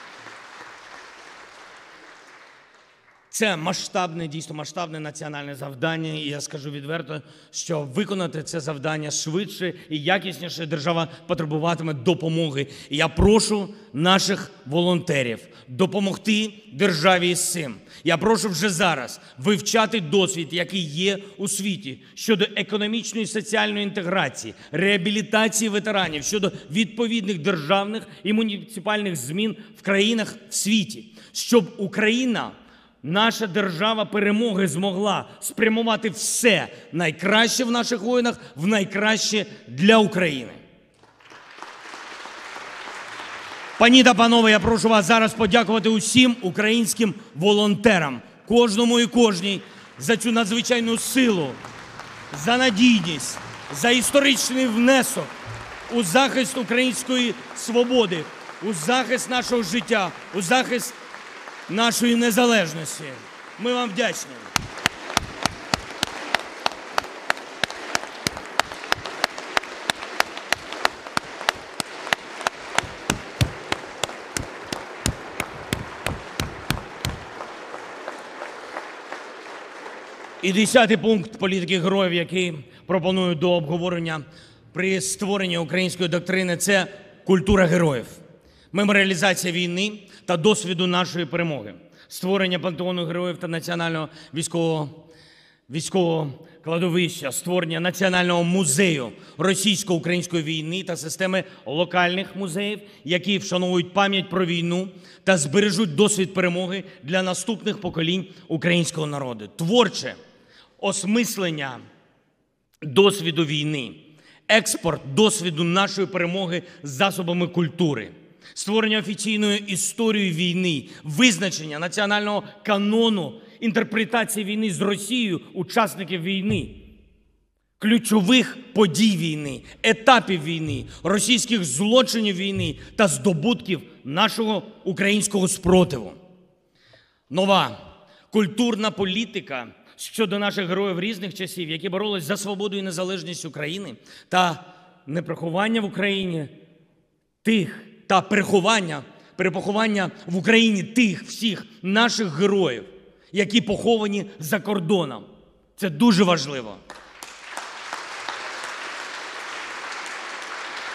Це масштабне, дійсно масштабне національне завдання, і я скажу відверто, що виконати це завдання швидше і якісніше держава потребуватиме допомоги. І я прошу наших волонтерів допомогти державі із цим. Я прошу вже зараз вивчати досвід, який є у світі щодо економічної і соціальної інтеграції, реабілітації ветеранів, щодо відповідних державних і муніципальних змін в країнах в світі, щоб Україна, наша держава перемоги змогла спрямувати все найкраще в наших воїнах в найкраще для України. Пані та панове, я прошу вас зараз подякувати усім українським волонтерам, кожному і кожній за цю надзвичайну силу, за надійність, за історичний внесок у захист української свободи, у захист нашого життя, у захист нашої незалежності. Ми вам вдячні. І десятий пункт політики героїв, який пропоную до обговорення при створенні української доктрини – це культура героїв. Меморіалізація війни та досвіду нашої перемоги. Створення пантеону героїв та національного військового, військового кладовища. Створення національного музею російсько-української війни та системи локальних музеїв, які вшановують пам'ять про війну та збережуть досвід перемоги для наступних поколінь українського народу. Творче осмислення досвіду війни. Експорт досвіду нашої перемоги засобами культури. Створення офіційної історії війни, визначення національного канону, інтерпретації війни з Росією, учасників війни, ключових подій війни, етапів війни, російських злочинів війни та здобутків нашого українського спротиву. Нова культурна політика щодо наших героїв різних часів, які боролись за свободу і незалежність України та неприховання в Україні тих, та переховання, перепоховання в Україні тих всіх наших героїв, які поховані за кордоном. Це дуже важливо.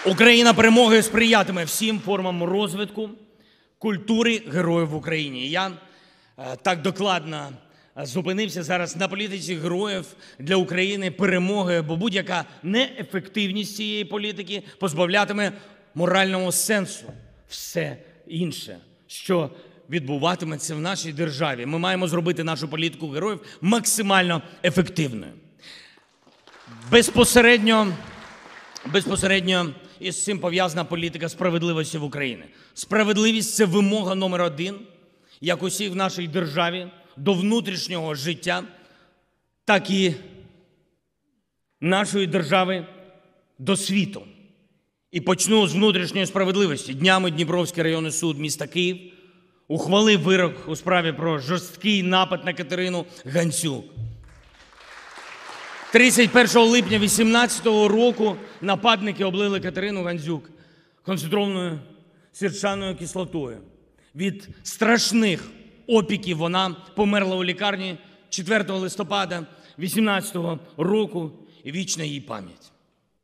Україна перемоги сприятиме всім формам розвитку культури героїв в Україні. І я е, так докладно зупинився зараз на політиці героїв для України перемоги, бо будь-яка неефективність цієї політики позбавлятиме морального сенсу все інше, що відбуватиметься в нашій державі. Ми маємо зробити нашу політику героїв максимально ефективною. Безпосередньо, безпосередньо із цим пов'язана політика справедливості в Україні. Справедливість – це вимога номер один, як усіх в нашій державі, до внутрішнього життя, так і нашої держави до світу. І почну з внутрішньої справедливості. Днями Дніпровський районний суд міста Київ ухвалив вирок у справі про жорсткий напад на Катерину Гандзюк. тридцять першого липня вісімнадцятого року нападники облили Катерину Гандзюк концентрованою сірчаною кислотою. Від страшних опіків вона померла у лікарні четвертого листопада вісімнадцятого року, і вічна їй пам'ять.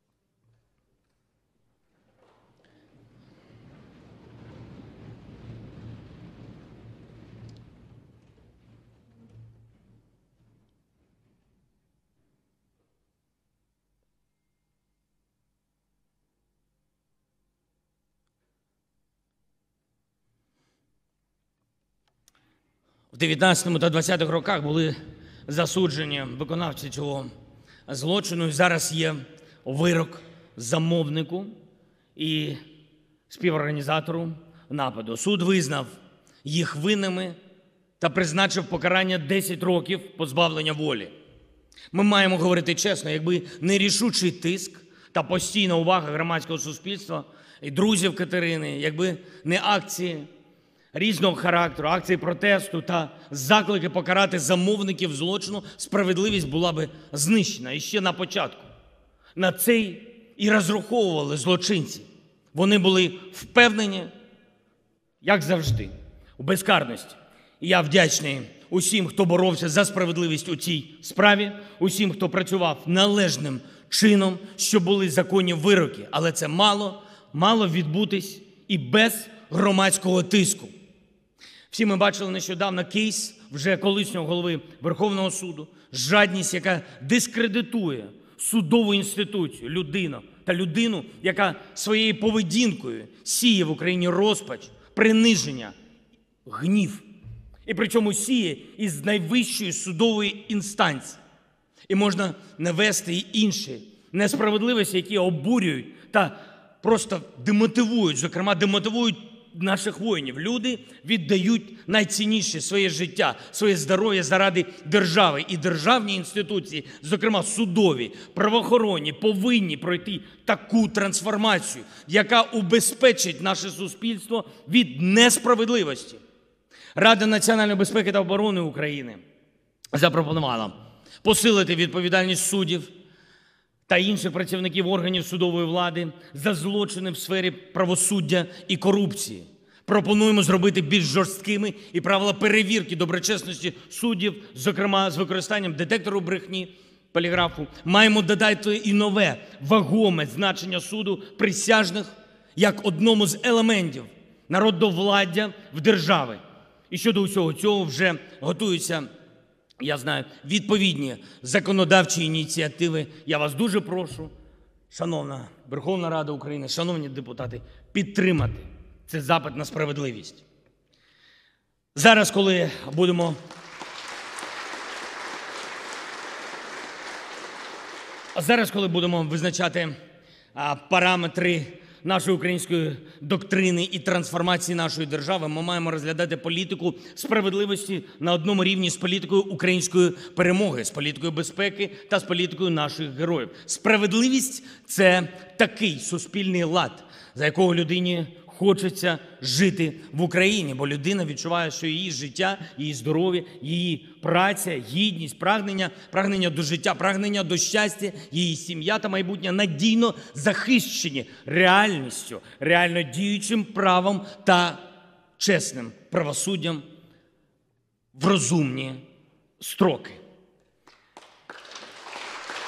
В дев'ятнадцятому та двадцятих роках були засуджені виконавці цього злочину. І зараз є вирок замовнику і співорганізатору нападу. Суд визнав їх винними та призначив покарання десять років позбавлення волі. Ми маємо говорити чесно, якби не рішучий тиск та постійна увага громадського суспільства і друзів Катерини, якби не акції різного характеру, акції протесту та заклики покарати замовників злочину, справедливість була би знищена. І ще на початку. На цей і розраховували злочинці. Вони були впевнені, як завжди, у безкарності. І я вдячний усім, хто боровся за справедливість у цій справі, усім, хто працював належним чином, щоб були законні вироки. Але це мало, мало відбутись і без громадського тиску. Всі ми бачили нещодавно кейс вже колишнього голови Верховного суду, жадність, яка дискредитує судову інституцію, людину та людину, яка своєю поведінкою сіє в Україні розпач, приниження, гнів. І причому сіє із найвищої судової інстанції. І можна навести і інші несправедливості, які обурюють та просто демотивують, зокрема демотивують наших воїнів. Люди віддають найцінніше своє життя, своє здоров'я заради держави. І державні інституції, зокрема судові, правоохоронні, повинні пройти таку трансформацію, яка убезпечить наше суспільство від несправедливості. Рада національної безпеки та оборони України запропонувала посилити відповідальність суддів та інших працівників органів судової влади за злочини в сфері правосуддя і корупції. Пропонуємо зробити більш жорсткими і правила перевірки доброчесності суддів, зокрема з використанням детектору брехні, поліграфу. Маємо додати і нове, вагоме значення суду присяжних як одному з елементів народовладдя в державі. І щодо усього цього вже готуються, я знаю, відповідні законодавчі ініціативи. Я вас дуже прошу, шановна Верховна Рада України, шановні депутати, підтримати цей запит на справедливість. Зараз, коли будемо Зараз, коли будемо визначати а, параметри нашої української доктрини і трансформації нашої держави, ми маємо розглядати політику справедливості на одному рівні з політикою української перемоги, з політикою безпеки та з політикою наших героїв. Справедливість – це такий суспільний лад, за якого людині хочеться жити в Україні, бо людина відчуває, що її життя, її здоров'я, її праця, гідність, прагнення, прагнення до життя, прагнення до щастя, її сім'я та майбутнє надійно захищені реальністю, реально діючим правом та чесним правосуддям в розумні строки.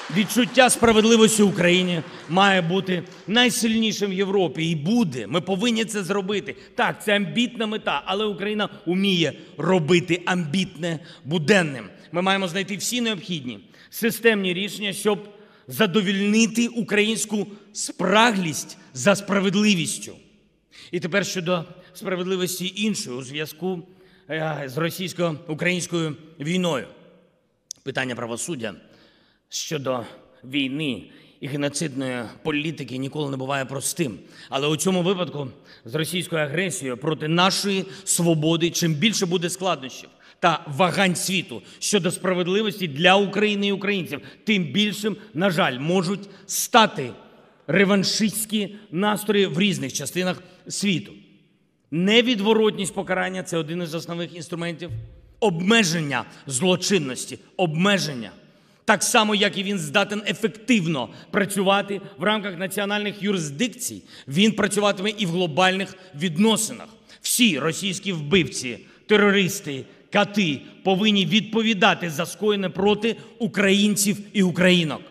Відчуття справедливості в Україні має бути найсильнішим в Європі. І буде. Ми повинні це зробити. Так, це амбітна мета, але Україна вміє робити амбітне буденним. Ми маємо знайти всі необхідні системні рішення, щоб задовільнити українську спраглість за справедливістю. І тепер щодо справедливості іншої у зв'язку з російсько-українською війною. Питання правосуддя щодо війни і геноцидної політики ніколи не буває простим. Але у цьому випадку з російською агресією проти нашої свободи чим більше буде складнощів та вагань світу щодо справедливості для України і українців, тим більшим, на жаль, можуть стати реваншистські настрої в різних частинах світу. Невідворотність покарання – це один із основних інструментів обмеження злочинності, обмеження. Так само, як і він здатен ефективно працювати в рамках національних юрисдикцій, він працюватиме і в глобальних відносинах. Всі російські вбивці, терористи, кати повинні відповідати за скоєне проти українців і українок.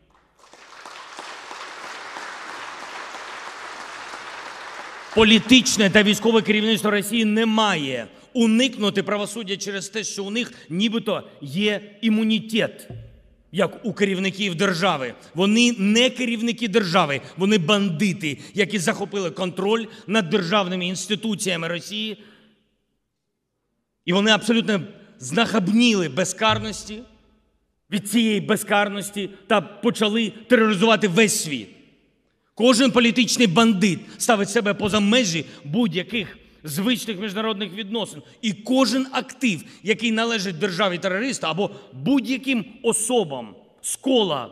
Політичне та військове керівництво Росії не має уникнути правосуддя через те, що у них нібито є імунітет, як у керівників держави. Вони не керівники держави, вони бандити, які захопили контроль над державними інституціями Росії. І вони абсолютно знахабніли безкарності, від цієї безкарності та почали тероризувати весь світ. Кожен політичний бандит ставить себе поза межі будь-яких звичних міжнародних відносин. І кожен актив, який належить державі-терориста або будь-яким особам з кола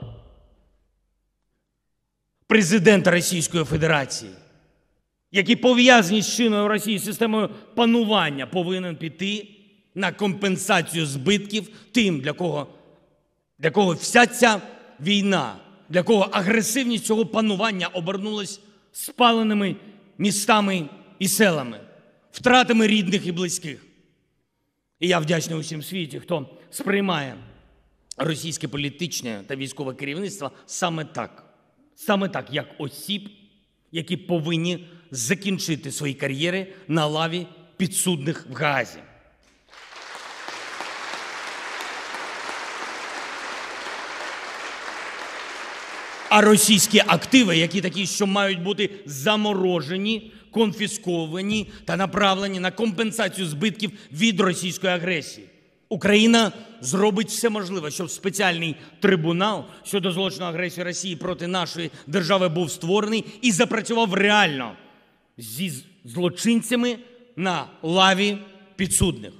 президента Російської Федерації, які пов'язані з чинною в Росії системою панування, повинен піти на компенсацію збитків тим, для кого, для кого вся ця війна, для кого агресивність цього панування обернулась спаленими містами і селами, втратами рідних і близьких. І я вдячний усім світі, хто сприймає російське політичне та військове керівництво саме так. Саме так, як осіб, які повинні закінчити свої кар'єри на лаві підсудних в Гаазі. А російські активи, які такі, що мають бути заморожені, конфісковані та направлені на компенсацію збитків від російської агресії. Україна зробить все можливе, щоб спеціальний трибунал щодо злочину агресії Росії проти нашої держави був створений і запрацював реально зі злочинцями на лаві підсудних.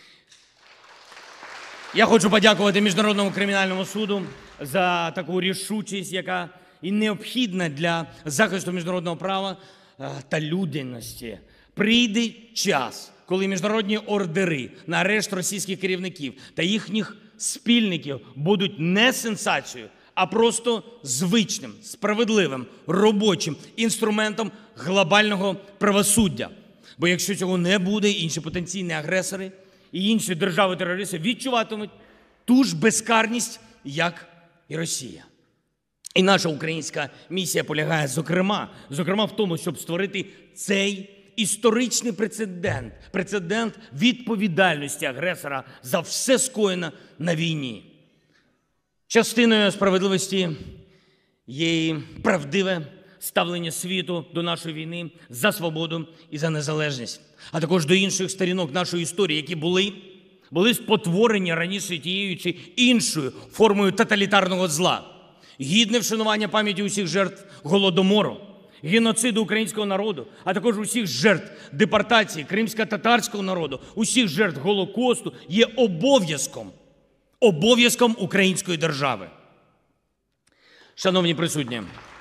Я хочу подякувати Міжнародному кримінальному суду за таку рішучість, яка і необхідна для захисту міжнародного права та людяності. Прийде час, коли міжнародні ордери на арешт російських керівників та їхніх спільників будуть не сенсацією, а просто звичним, справедливим, робочим інструментом глобального правосуддя. Бо якщо цього не буде, інші потенційні агресори і інші держави-терористи відчуватимуть ту ж безкарність, як і Росія. І наша українська місія полягає, зокрема, зокрема в тому, щоб створити цей історичний прецедент, прецедент відповідальності агресора за все скоєне на війні. Частиною справедливості є і правдиве ставлення світу до нашої війни за свободу і за незалежність, а також до інших сторінок нашої історії, які були, були спотворені раніше тією чи іншою формою тоталітарного зла. Гідне вшанування пам'яті усіх жертв Голодомору, геноциду українського народу, а також усіх жертв депортації кримсько-татарського народу, усіх жертв Голокосту є обов'язком, обов'язком української держави. Шановні присутні,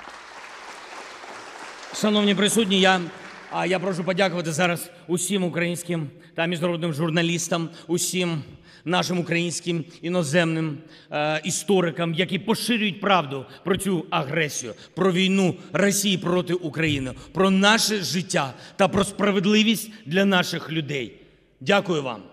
шановні присутні, я, я прошу подякувати зараз усім українським та міжнародним журналістам, усім нашим українським іноземним е, історикам, які поширюють правду про цю агресію, про війну Росії проти України, про наше життя та про справедливість для наших людей. Дякую вам.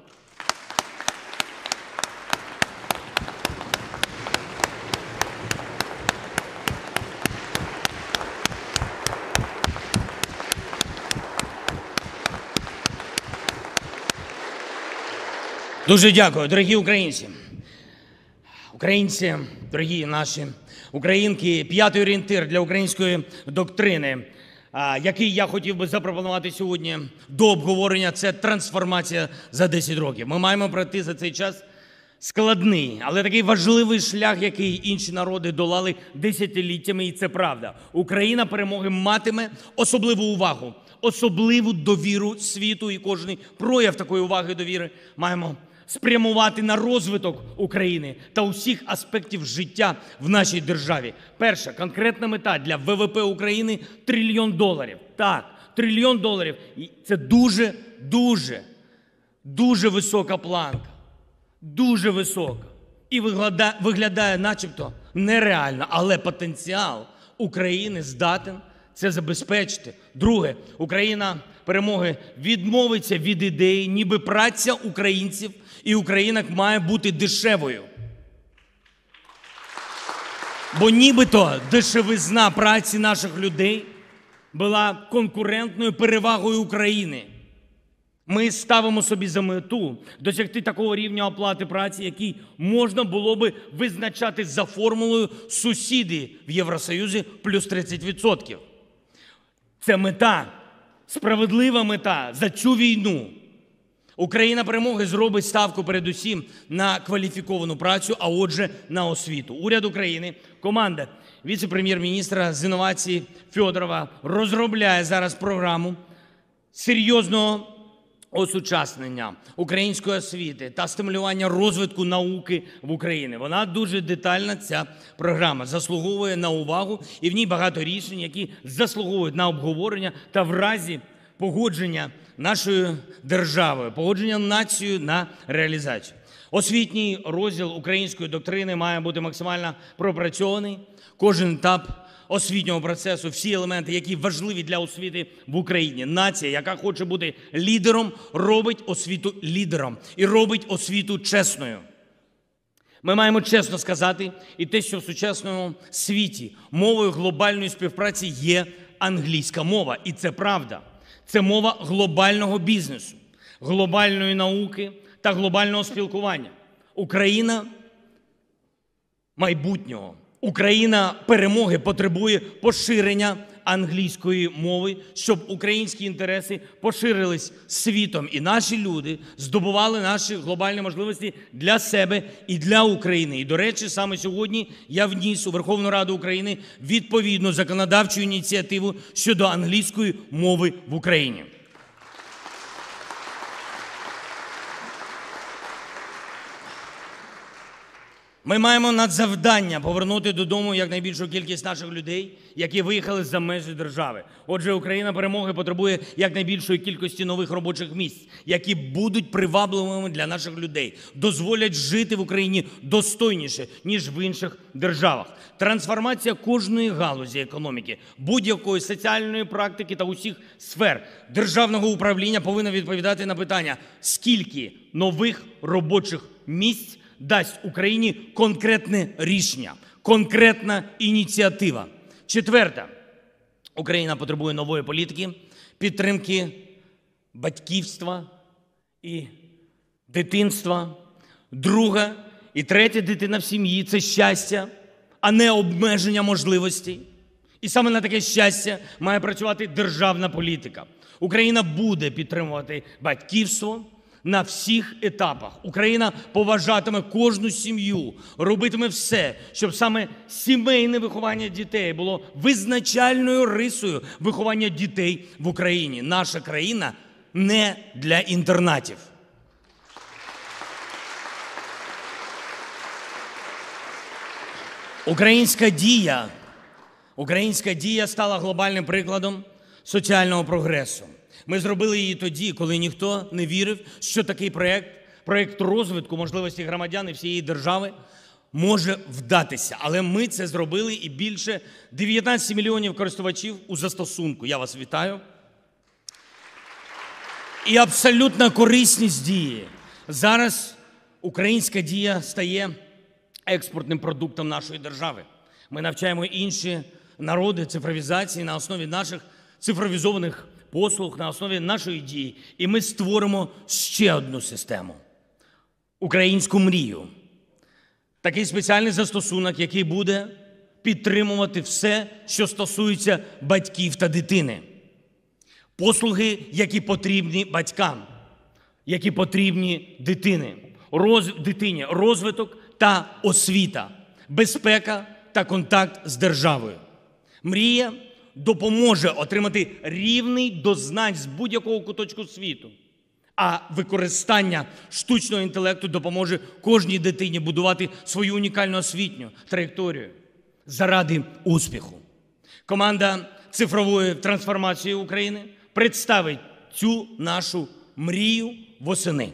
Дуже дякую, дорогі українці. Українці, дорогі наші українки, п'ятий орієнтир для української доктрини, який я хотів би запропонувати сьогодні до обговорення, це трансформація за десять років. Ми маємо пройти за цей час складний, але такий важливий шлях, який інші народи долали десятиліттями, і це правда. Україна перемоги матиме особливу увагу, особливу довіру світу, і кожен прояв такої уваги і довіри маємо спрямувати на розвиток України та усіх аспектів життя в нашій державі. Перша конкретна мета для ВВП України – трильйон доларів. Так, трильйон доларів. І це дуже, дуже, дуже висока планка. Дуже висока. І виглядає, виглядає начебто нереально, але потенціал України здатен це забезпечити. Друге, Україна перемоги відмовиться від ідеї, ніби праця українців і українок має бути дешевою. Бо нібито дешевизна праці наших людей була конкурентною перевагою України. Ми ставимо собі за мету досягти такого рівня оплати праці, який можна було би визначати за формулою сусіди в Євросоюзі плюс тридцять відсотків. Це мета, справедлива мета за цю війну. Україна перемоги зробить ставку передусім на кваліфіковану працю, а отже на освіту. Уряд України, команда віце-прем'єр-міністра з інновацій Федорова розробляє зараз програму серйозного осучаснення української освіти та стимулювання розвитку науки в Україні. Вона дуже детальна, ця програма, заслуговує на увагу, і в ній багато рішень, які заслуговують на обговорення та в разі погодження нашою державою, погодження нацією на реалізацію. Освітній розділ української доктрини має бути максимально пропрацьований. Кожен етап освітнього процесу, всі елементи, які важливі для освіти в Україні. Нація, яка хоче бути лідером, робить освіту лідером і робить освіту чесною. Ми маємо чесно сказати і те, що в сучасному світі мовою глобальної співпраці є англійська мова. І це правда. Це мова глобального бізнесу, глобальної науки та глобального спілкування. Україна майбутнього. Україна перемоги потребує поширення англійської мови, щоб українські інтереси поширились світом, і наші люди здобували наші глобальні можливості для себе і для України. І, до речі, саме сьогодні я вніс у Верховну Раду України відповідну законодавчу ініціативу щодо англійської мови в Україні. Ми маємо надзавдання повернути додому якнайбільшу кількість наших людей, які виїхали за межі держави. Отже, Україна перемоги потребує якнайбільшої кількості нових робочих місць, які будуть привабливими для наших людей, дозволять жити в Україні достойніше, ніж в інших державах. Трансформація кожної галузі економіки, будь-якої соціальної практики та усіх сфер державного управління повинна відповідати на питання, скільки нових робочих місць дасть Україні конкретне рішення, конкретна ініціатива. Четверте. Україна потребує нової політики, підтримки батьківства і дитинства. Друга і третя дитина в сім'ї – це щастя, а не обмеження можливостей. І саме на таке щастя має працювати державна політика. Україна буде підтримувати батьківство на всіх етапах. Україна поважатиме кожну сім'ю, робитиме все, щоб саме сімейне виховання дітей було визначальною рисою виховання дітей в Україні. Наша країна не для інтернатів. Українська дія, українська дія стала глобальним прикладом соціального прогресу. Ми зробили її тоді, коли ніхто не вірив, що такий проєкт, проєкт розвитку можливості громадян і всієї держави може вдатися. Але ми це зробили, і більше дев'ятнадцять мільйонів користувачів у застосунку. Я вас вітаю. І абсолютна корисність дії. Зараз українська дія стає експортним продуктом нашої держави. Ми навчаємо інші народи цифровізації на основі наших цифровізованих послуг, на основі нашої дії. І ми створимо ще одну систему. українську мрію. Такий спеціальний застосунок, який буде підтримувати все, що стосується батьків та дитини. Послуги, які потрібні батькам, які потрібні дитини, роз... дитині, розвиток та освіта, безпека та контакт з державою. Мрія допоможе отримати рівний до знань з будь-якого куточку світу. А використання штучного інтелекту допоможе кожній дитині будувати свою унікальну освітню траєкторію заради успіху. Команда цифрової трансформації України представить цю нашу мрію восени.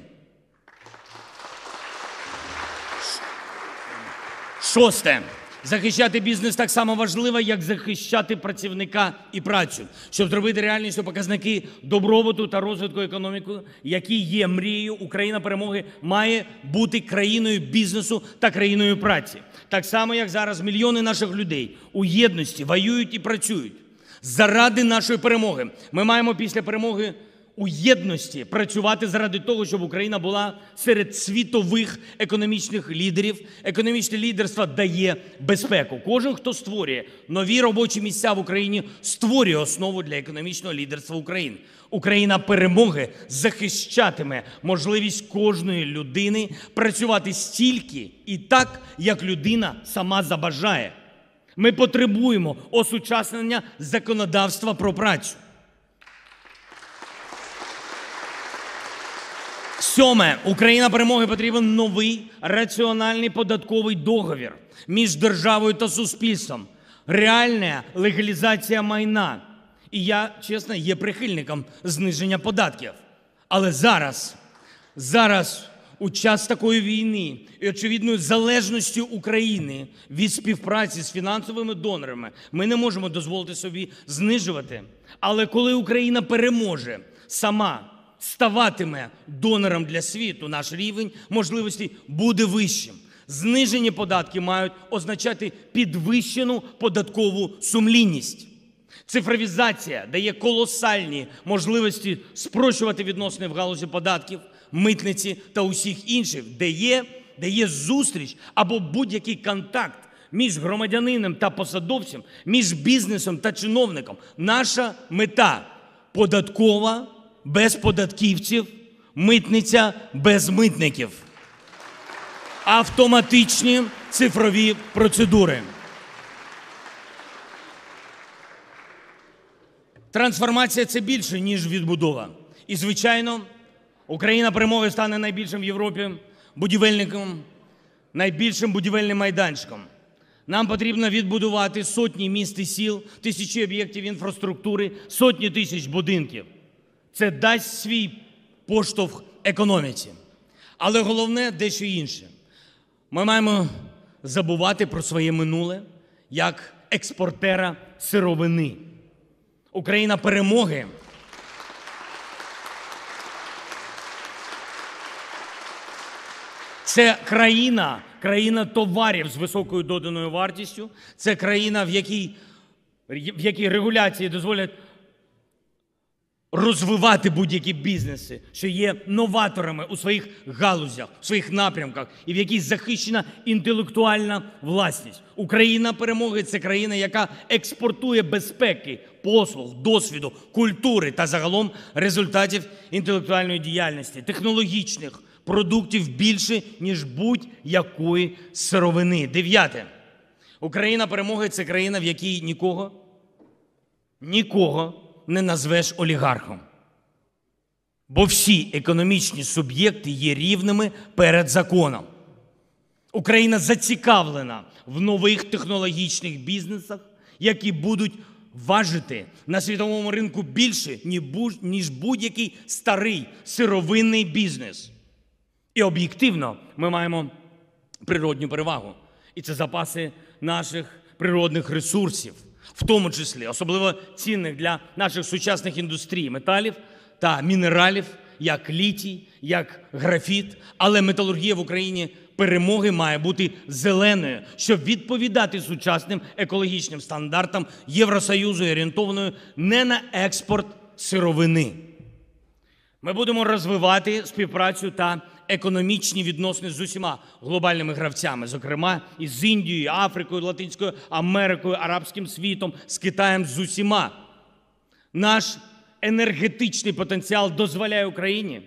Шосте. Захищати бізнес так само важливо, як захищати працівника і працю. Щоб зробити реальністю показники добробуту та розвитку економіки, які є мрією, Україна перемоги має бути країною бізнесу та країною праці. Так само, як зараз мільйони наших людей у єдності воюють і працюють. Заради нашої перемоги. Ми маємо після перемоги у єдності працювати заради того, щоб Україна була серед світових економічних лідерів. Економічне лідерство дає безпеку. Кожен, хто створює нові робочі місця в Україні, створює основу для економічного лідерства України. Україна перемоги захищатиме можливість кожної людини працювати стільки і так, як людина сама забажає. Ми потребуємо осучаснення законодавства про працю. Сьоме. Україна перемоги потрібен новий раціональний податковий договір між державою та суспільством. Реальна легалізація майна. І я, чесно, є прихильником зниження податків. Але зараз, зараз у час такої війни і очевидної залежності України від співпраці з фінансовими донорами ми не можемо дозволити собі знижувати. Але коли Україна переможе сама, ставатиме донором для світу, наш рівень можливостей буде вищим. Знижені податки мають означати підвищену податкову сумлінність. Цифровізація дає колосальні можливості спрощувати відносини в галузі податків, митниці та усіх інших, де є, де є зустріч або будь-який контакт між громадянином та посадовцем, між бізнесом та чиновником. Наша мета – податкова без податківців, митниця без митників. Автоматичні цифрові процедури. Трансформація – це більше, ніж відбудова. І, звичайно, Україна перемоги стане найбільшим в Європі будівельником, найбільшим будівельним майданчиком. Нам потрібно відбудувати сотні міст і сіл, тисячі об'єктів інфраструктури, сотні тисяч будинків. Це дасть свій поштовх економіці. Але головне – дещо інше. Ми маємо забувати про своє минуле як експортера сировини. Україна перемоги – це країна, країна товарів з високою доданою вартістю, це країна, в якій, в якій регуляції дозволять розвивати будь-які бізнеси, що є новаторами у своїх галузях, у своїх напрямках, і в якій захищена інтелектуальна власність. Україна перемоги – це країна, яка експортує безпеки, послуг, досвіду, культури та загалом результатів інтелектуальної діяльності, технологічних продуктів більше, ніж будь-якої сировини. Дев'яте. Україна перемоги – це країна, в якій нікого, нікого не назвеш олігархом. Бо всі економічні суб'єкти є рівними перед законом. Україна зацікавлена в нових технологічних бізнесах, які будуть важити на світовому ринку більше, ніж будь-який старий сировинний бізнес. І об'єктивно ми маємо природню перевагу. І це запаси наших природних ресурсів, в тому числі особливо цінних для наших сучасних індустрій, металів та мінералів, як літій, як графіт. Але металургія в Україні перемоги має бути зеленою, щоб відповідати сучасним екологічним стандартам Євросоюзу і орієнтованою не на експорт сировини. Ми будемо розвивати співпрацю та економічні відносини з усіма глобальними гравцями, зокрема із Індією, Африкою, Латинською Америкою, арабським світом, з Китаєм, з усіма. Наш енергетичний потенціал дозволяє Україні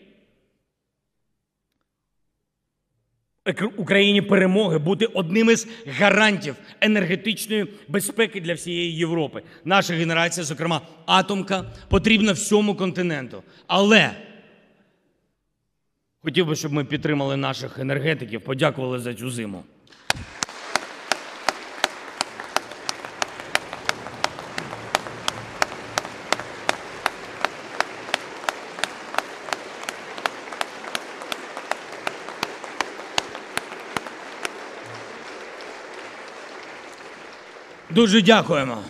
Україні перемоги бути одним із гарантів енергетичної безпеки для всієї Європи. Наша генерація, зокрема атомка, потрібна всьому континенту. Але хотів би, щоб ми підтримали наших енергетиків, подякували за цю зиму. Дуже дякуємо.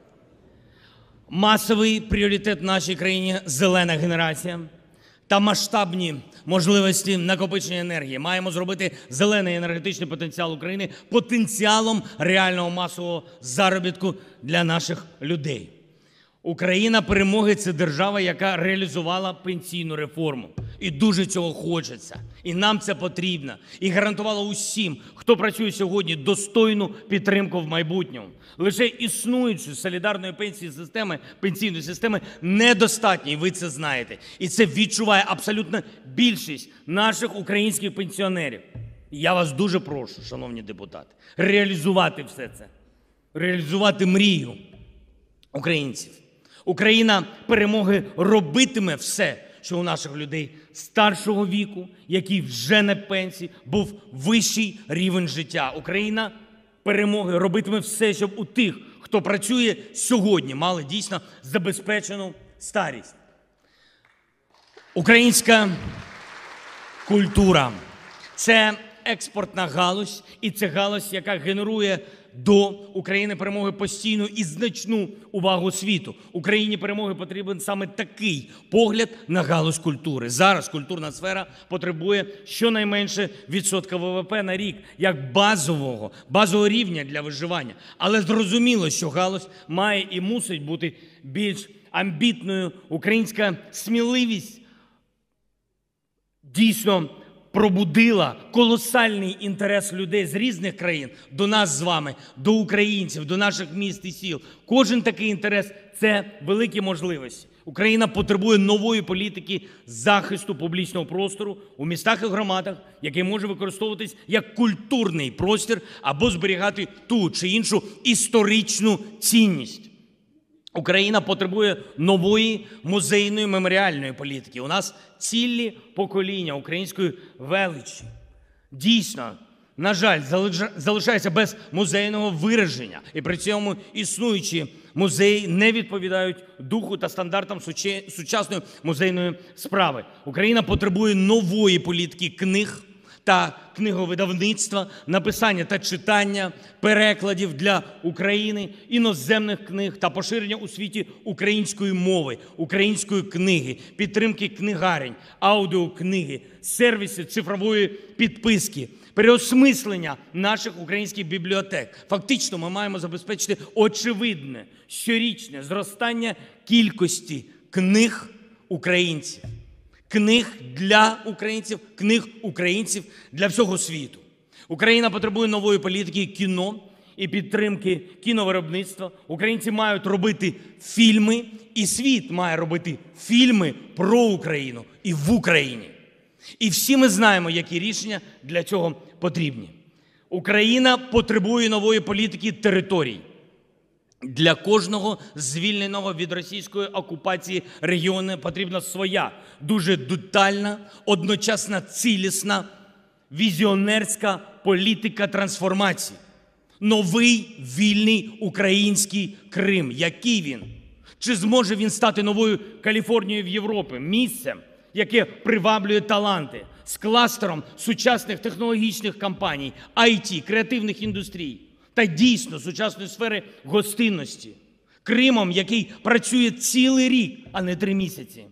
Масовий пріоритет в нашій країні – зелена генерація та масштабні можливості накопичення енергії. Маємо зробити зелений енергетичний потенціал України потенціалом реального масового заробітку для наших людей. Україна перемоги – це держава, яка реалізувала пенсійну реформу. І дуже цього хочеться. І нам це потрібно. І гарантувала усім, хто працює сьогодні, достойну підтримку в майбутньому. Лише існуючої солідарної пенсії системи, пенсійної системи недостатньо, і ви це знаєте. І це відчуває абсолютно більшість наших українських пенсіонерів. І я вас дуже прошу, шановні депутати, реалізувати все це. Реалізувати мрію українців. Україна перемоги робитиме все, що у наших людей старшого віку, які вже на пенсії, був вищий рівень життя. Україна перемоги робитиме все, щоб у тих, хто працює сьогодні, мали дійсно забезпечену старість. Українська культура – це експортна галузь, і це галузь, яка генерує до України перемоги постійну і значну увагу світу. Україні перемоги потрібен саме такий погляд на галузь культури. Зараз культурна сфера потребує щонайменше відсотка ВВП на рік, як базового, базового рівня для виживання. Але зрозуміло, що галузь має і мусить бути більш амбітною. Українська сміливість дійсно пробудила колосальний інтерес людей з різних країн до нас з вами, до українців, до наших міст і сіл. Кожен такий інтерес – це великі можливості. Україна потребує нової політики захисту публічного простору у містах і громадах, який може використовуватись як культурний простір або зберігати ту чи іншу історичну цінність. Україна потребує нової музейної меморіальної політики. У нас цілі покоління української величі дійсно, на жаль, залишаються без музейного вираження. І при цьому існуючі музеї не відповідають духу та стандартам сучасної музейної справи. Україна потребує нової політики книг та книговидавництва, написання та читання, перекладів для України, іноземних книг та поширення у світі української мови, української книги, підтримки книгарень, аудіокниги, сервісів цифрової підписки, переосмислення наших українських бібліотек. Фактично ми маємо забезпечити очевидне щорічне зростання кількості книг українців. Книг для українців, книг українців для всього світу. Україна потребує нової політики кіно і підтримки кіновиробництва. Українці мають робити фільми, і світ має робити фільми про Україну і в Україні. І всі ми знаємо, які рішення для цього потрібні. Україна потребує нової політики територій. Для кожного звільненого від російської окупації регіону потрібна своя, дуже детальна, одночасно цілісна, візіонерська політика трансформації. Новий вільний український Крим. Який він? Чи зможе він стати новою Каліфорнією в Європі? Місцем, яке приваблює таланти, з кластером сучасних технологічних компаній, ай ті, креативних індустрій та дійсно сучасної сфери гостинності. Кримом, який працює цілий рік, а не три місяці.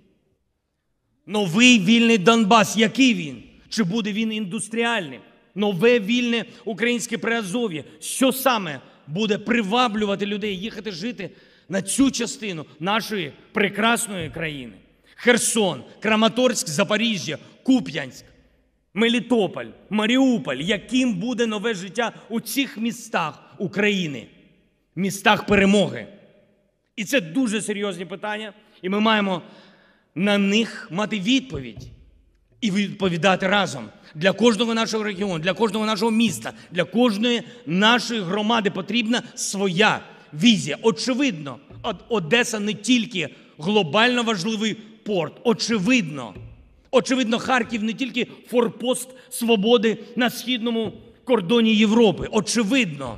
Новий вільний Донбас. Який він? Чи буде він індустріальним? Нове вільне українське Приазов'я. Що саме буде приваблювати людей їхати жити на цю частину нашої прекрасної країни? Херсон, Краматорськ, Запоріжжя, Куп'янськ. Мелітополь, Маріуполь. Яким буде нове життя у цих містах України? Містах перемоги. І це дуже серйозні питання, і ми маємо на них мати відповідь і відповідати разом. Для кожного нашого регіону, для кожного нашого міста, для кожної нашої громади потрібна своя візія. Очевидно, Одеса не тільки глобально важливий порт. Очевидно, очевидно, Харків не тільки форпост свободи на східному кордоні Європи. Очевидно.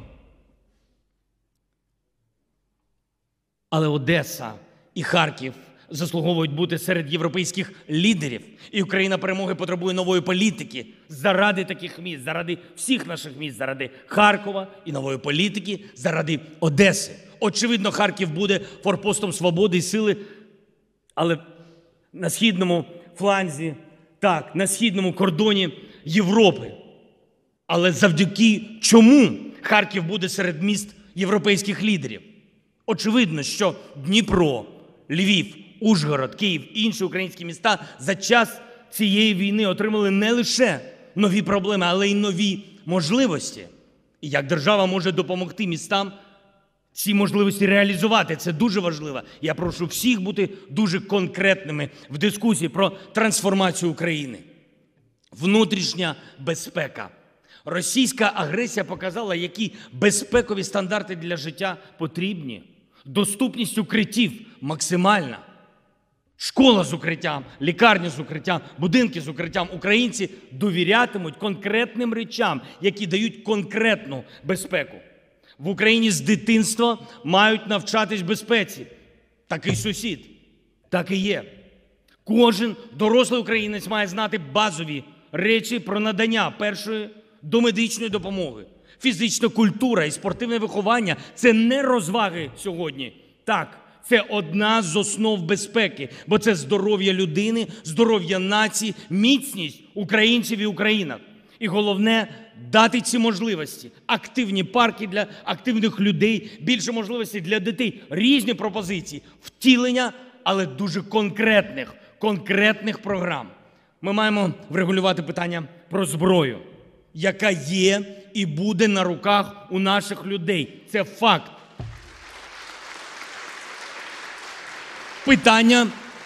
Але Одеса і Харків заслуговують бути серед європейських лідерів. І Україна перемоги потребує нової політики заради таких міст, заради всіх наших міст, заради Харкова і нової політики, заради Одеси. Очевидно, Харків буде форпостом свободи і сили, але на східному фланзі, так, на східному кордоні Європи. Але завдяки чому Харків буде серед міст європейських лідерів? Очевидно, що Дніпро, Львів, Ужгород, Київ і інші українські міста за час цієї війни отримали не лише нові проблеми, але й нові можливості. І як держава може допомогти містам ці можливості реалізувати. Це дуже важливо. Я прошу всіх бути дуже конкретними в дискусії про трансформацію України. Внутрішня безпека. Російська агресія показала, які безпекові стандарти для життя потрібні. Доступність укриттів максимальна. Школа з укриттям, лікарня з укриттям, будинки з укриттям. Українці довірятимуть конкретним речам, які дають конкретну безпеку. В Україні з дитинства мають навчатись безпеці. Такий сусід. Так і є. Кожен дорослий українець має знати базові речі про надання першої домедичної допомоги. Фізична культура і спортивне виховання – це не розваги сьогодні. Так, це одна з основ безпеки, бо це здоров'я людини, здоров'я нації, міцність українців і українок. І головне – дати ці можливості. Активні парки для активних людей, більше можливостей для дітей, різні пропозиції, втілення, але дуже конкретних, конкретних програм. Ми маємо врегулювати питання про зброю, яка є і буде на руках у наших людей. Це факт. Питання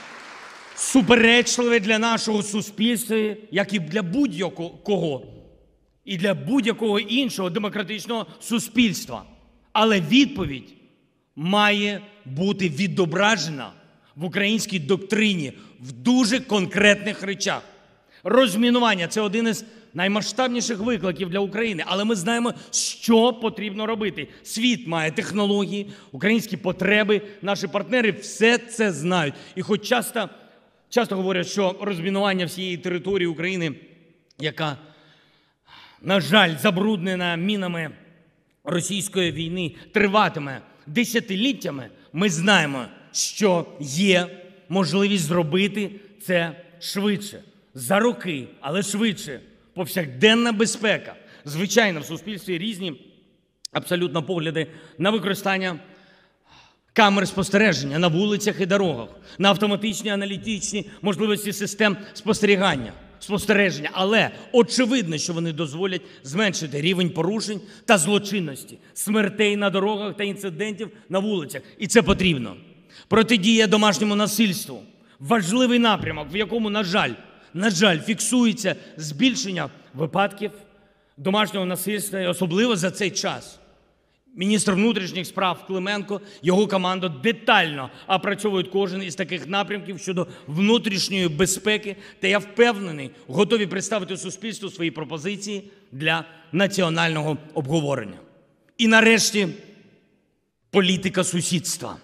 суперечливе для нашого суспільства, як і для будь-якого, і для будь-якого іншого демократичного суспільства. Але відповідь має бути відображена в українській доктрині в дуже конкретних речах. Розмінування – це один із наймасштабніших викликів для України, але ми знаємо, що потрібно робити. Світ має технології, українські потреби, наші партнери все це знають. І хоч часто, часто говорять, що розмінування всієї території України, яка, на жаль, забруднена мінами російської війни, триватиме десятиліттями, ми знаємо, що є можливість зробити це швидше. За роки, але швидше. Повсякденна безпека. Звичайно, в суспільстві різні абсолютно погляди на використання камер спостереження на вулицях і дорогах, на автоматичні аналітичні можливості систем спостерігання, спостереження. Але очевидно, що вони дозволять зменшити рівень порушень та злочинності, смертей на дорогах та інцидентів на вулицях. І це потрібно. Протидія домашньому насильству. Важливий напрямок, в якому, на жаль, На жаль, фіксується збільшення випадків домашнього насильства, і особливо за цей час. Міністр внутрішніх справ Клименко, його команда детально опрацьовують кожен із таких напрямків щодо внутрішньої безпеки, та я впевнений, готові представити суспільству свої пропозиції для національного обговорення. І нарешті політика сусідства.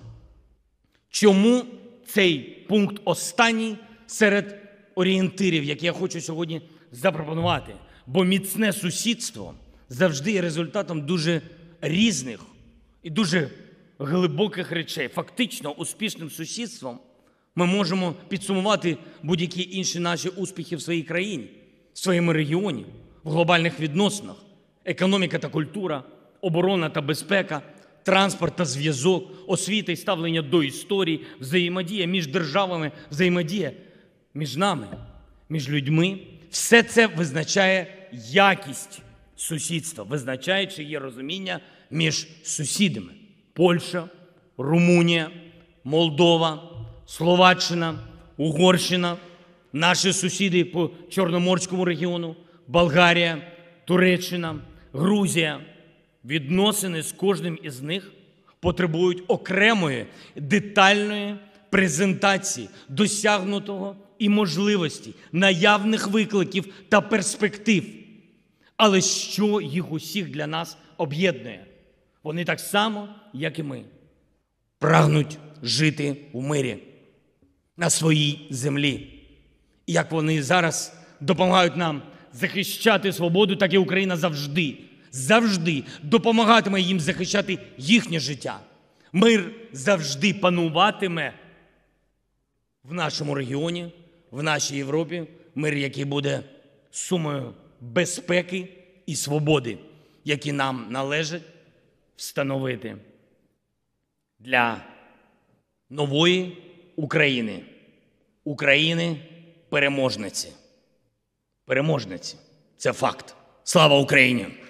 Чому цей пункт останній серед орієнтирів, які я хочу сьогодні запропонувати? Бо міцне сусідство завжди є результатом дуже різних і дуже глибоких речей. Фактично, успішним сусідством ми можемо підсумувати будь-які інші наші успіхи в своїй країні, в своєму регіоні, в глобальних відносинах. Економіка та культура, оборона та безпека, транспорт та зв'язок, освіта і ставлення до історії, взаємодія між державами, взаємодія між нами, між людьми, Все це визначає якість сусідства, визначає, чи є розуміння між сусідами. Польща, Румунія, Молдова, Словаччина, Угорщина, наші сусіди по Чорноморському регіону, Болгарія, Туреччина, Грузія. Відносини з кожним із них потребують окремої детальної презентації досягнутого і можливостей, наявних викликів та перспектив. Але що їх усіх для нас об'єднує? Вони так само, як і ми, прагнуть жити в мирі на своїй землі. І як вони зараз допомагають нам захищати свободу, так і Україна завжди, завжди допомагатиме їм захищати їхнє життя. Мир завжди пануватиме в нашому регіоні, в нашій Європі. Мир, який буде сумою безпеки і свободи, які нам належить встановити для нової України. України переможниці. Переможниці. Це факт. Слава Україні!